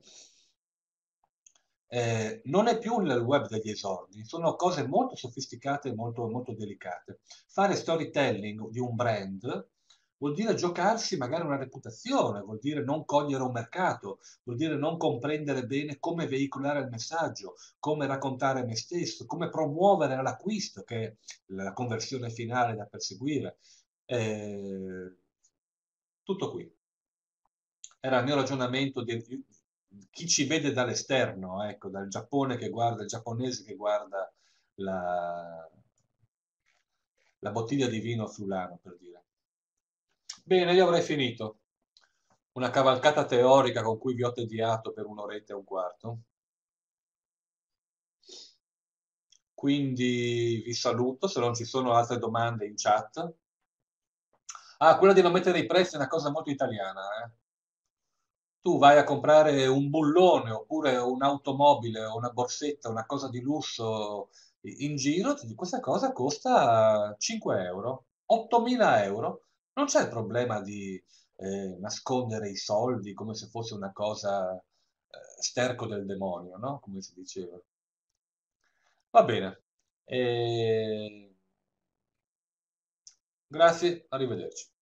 non è più il web degli esordi, sono cose molto sofisticate e molto, molto delicate. Fare storytelling di un brand vuol dire giocarsi magari una reputazione, vuol dire non cogliere un mercato, vuol dire non comprendere bene come veicolare il messaggio, come raccontare me stesso, come promuovere l'acquisto, che è la conversione finale da perseguire. Eh, tutto qui. Era il mio ragionamento di chi ci vede dall'esterno, ecco, dal Giappone che guarda, il giapponese che guarda la, la bottiglia di vino a Fulano, per dire. Bene, io avrei finito. Una cavalcata teorica con cui vi ho tediato per un'oretta e un quarto. Quindi vi saluto, se non ci sono altre domande in chat. Ah, quella di non mettere i prezzi è una cosa molto italiana, eh. Tu vai a comprare un bullone oppure un'automobile o una borsetta, una cosa di lusso in giro, ti dico, questa cosa costa 5 euro, 8.000 euro. Non c'è il problema di nascondere i soldi come se fosse una cosa sterco del demonio, no? Come si diceva. Va bene. Eh, Grazie, arrivederci.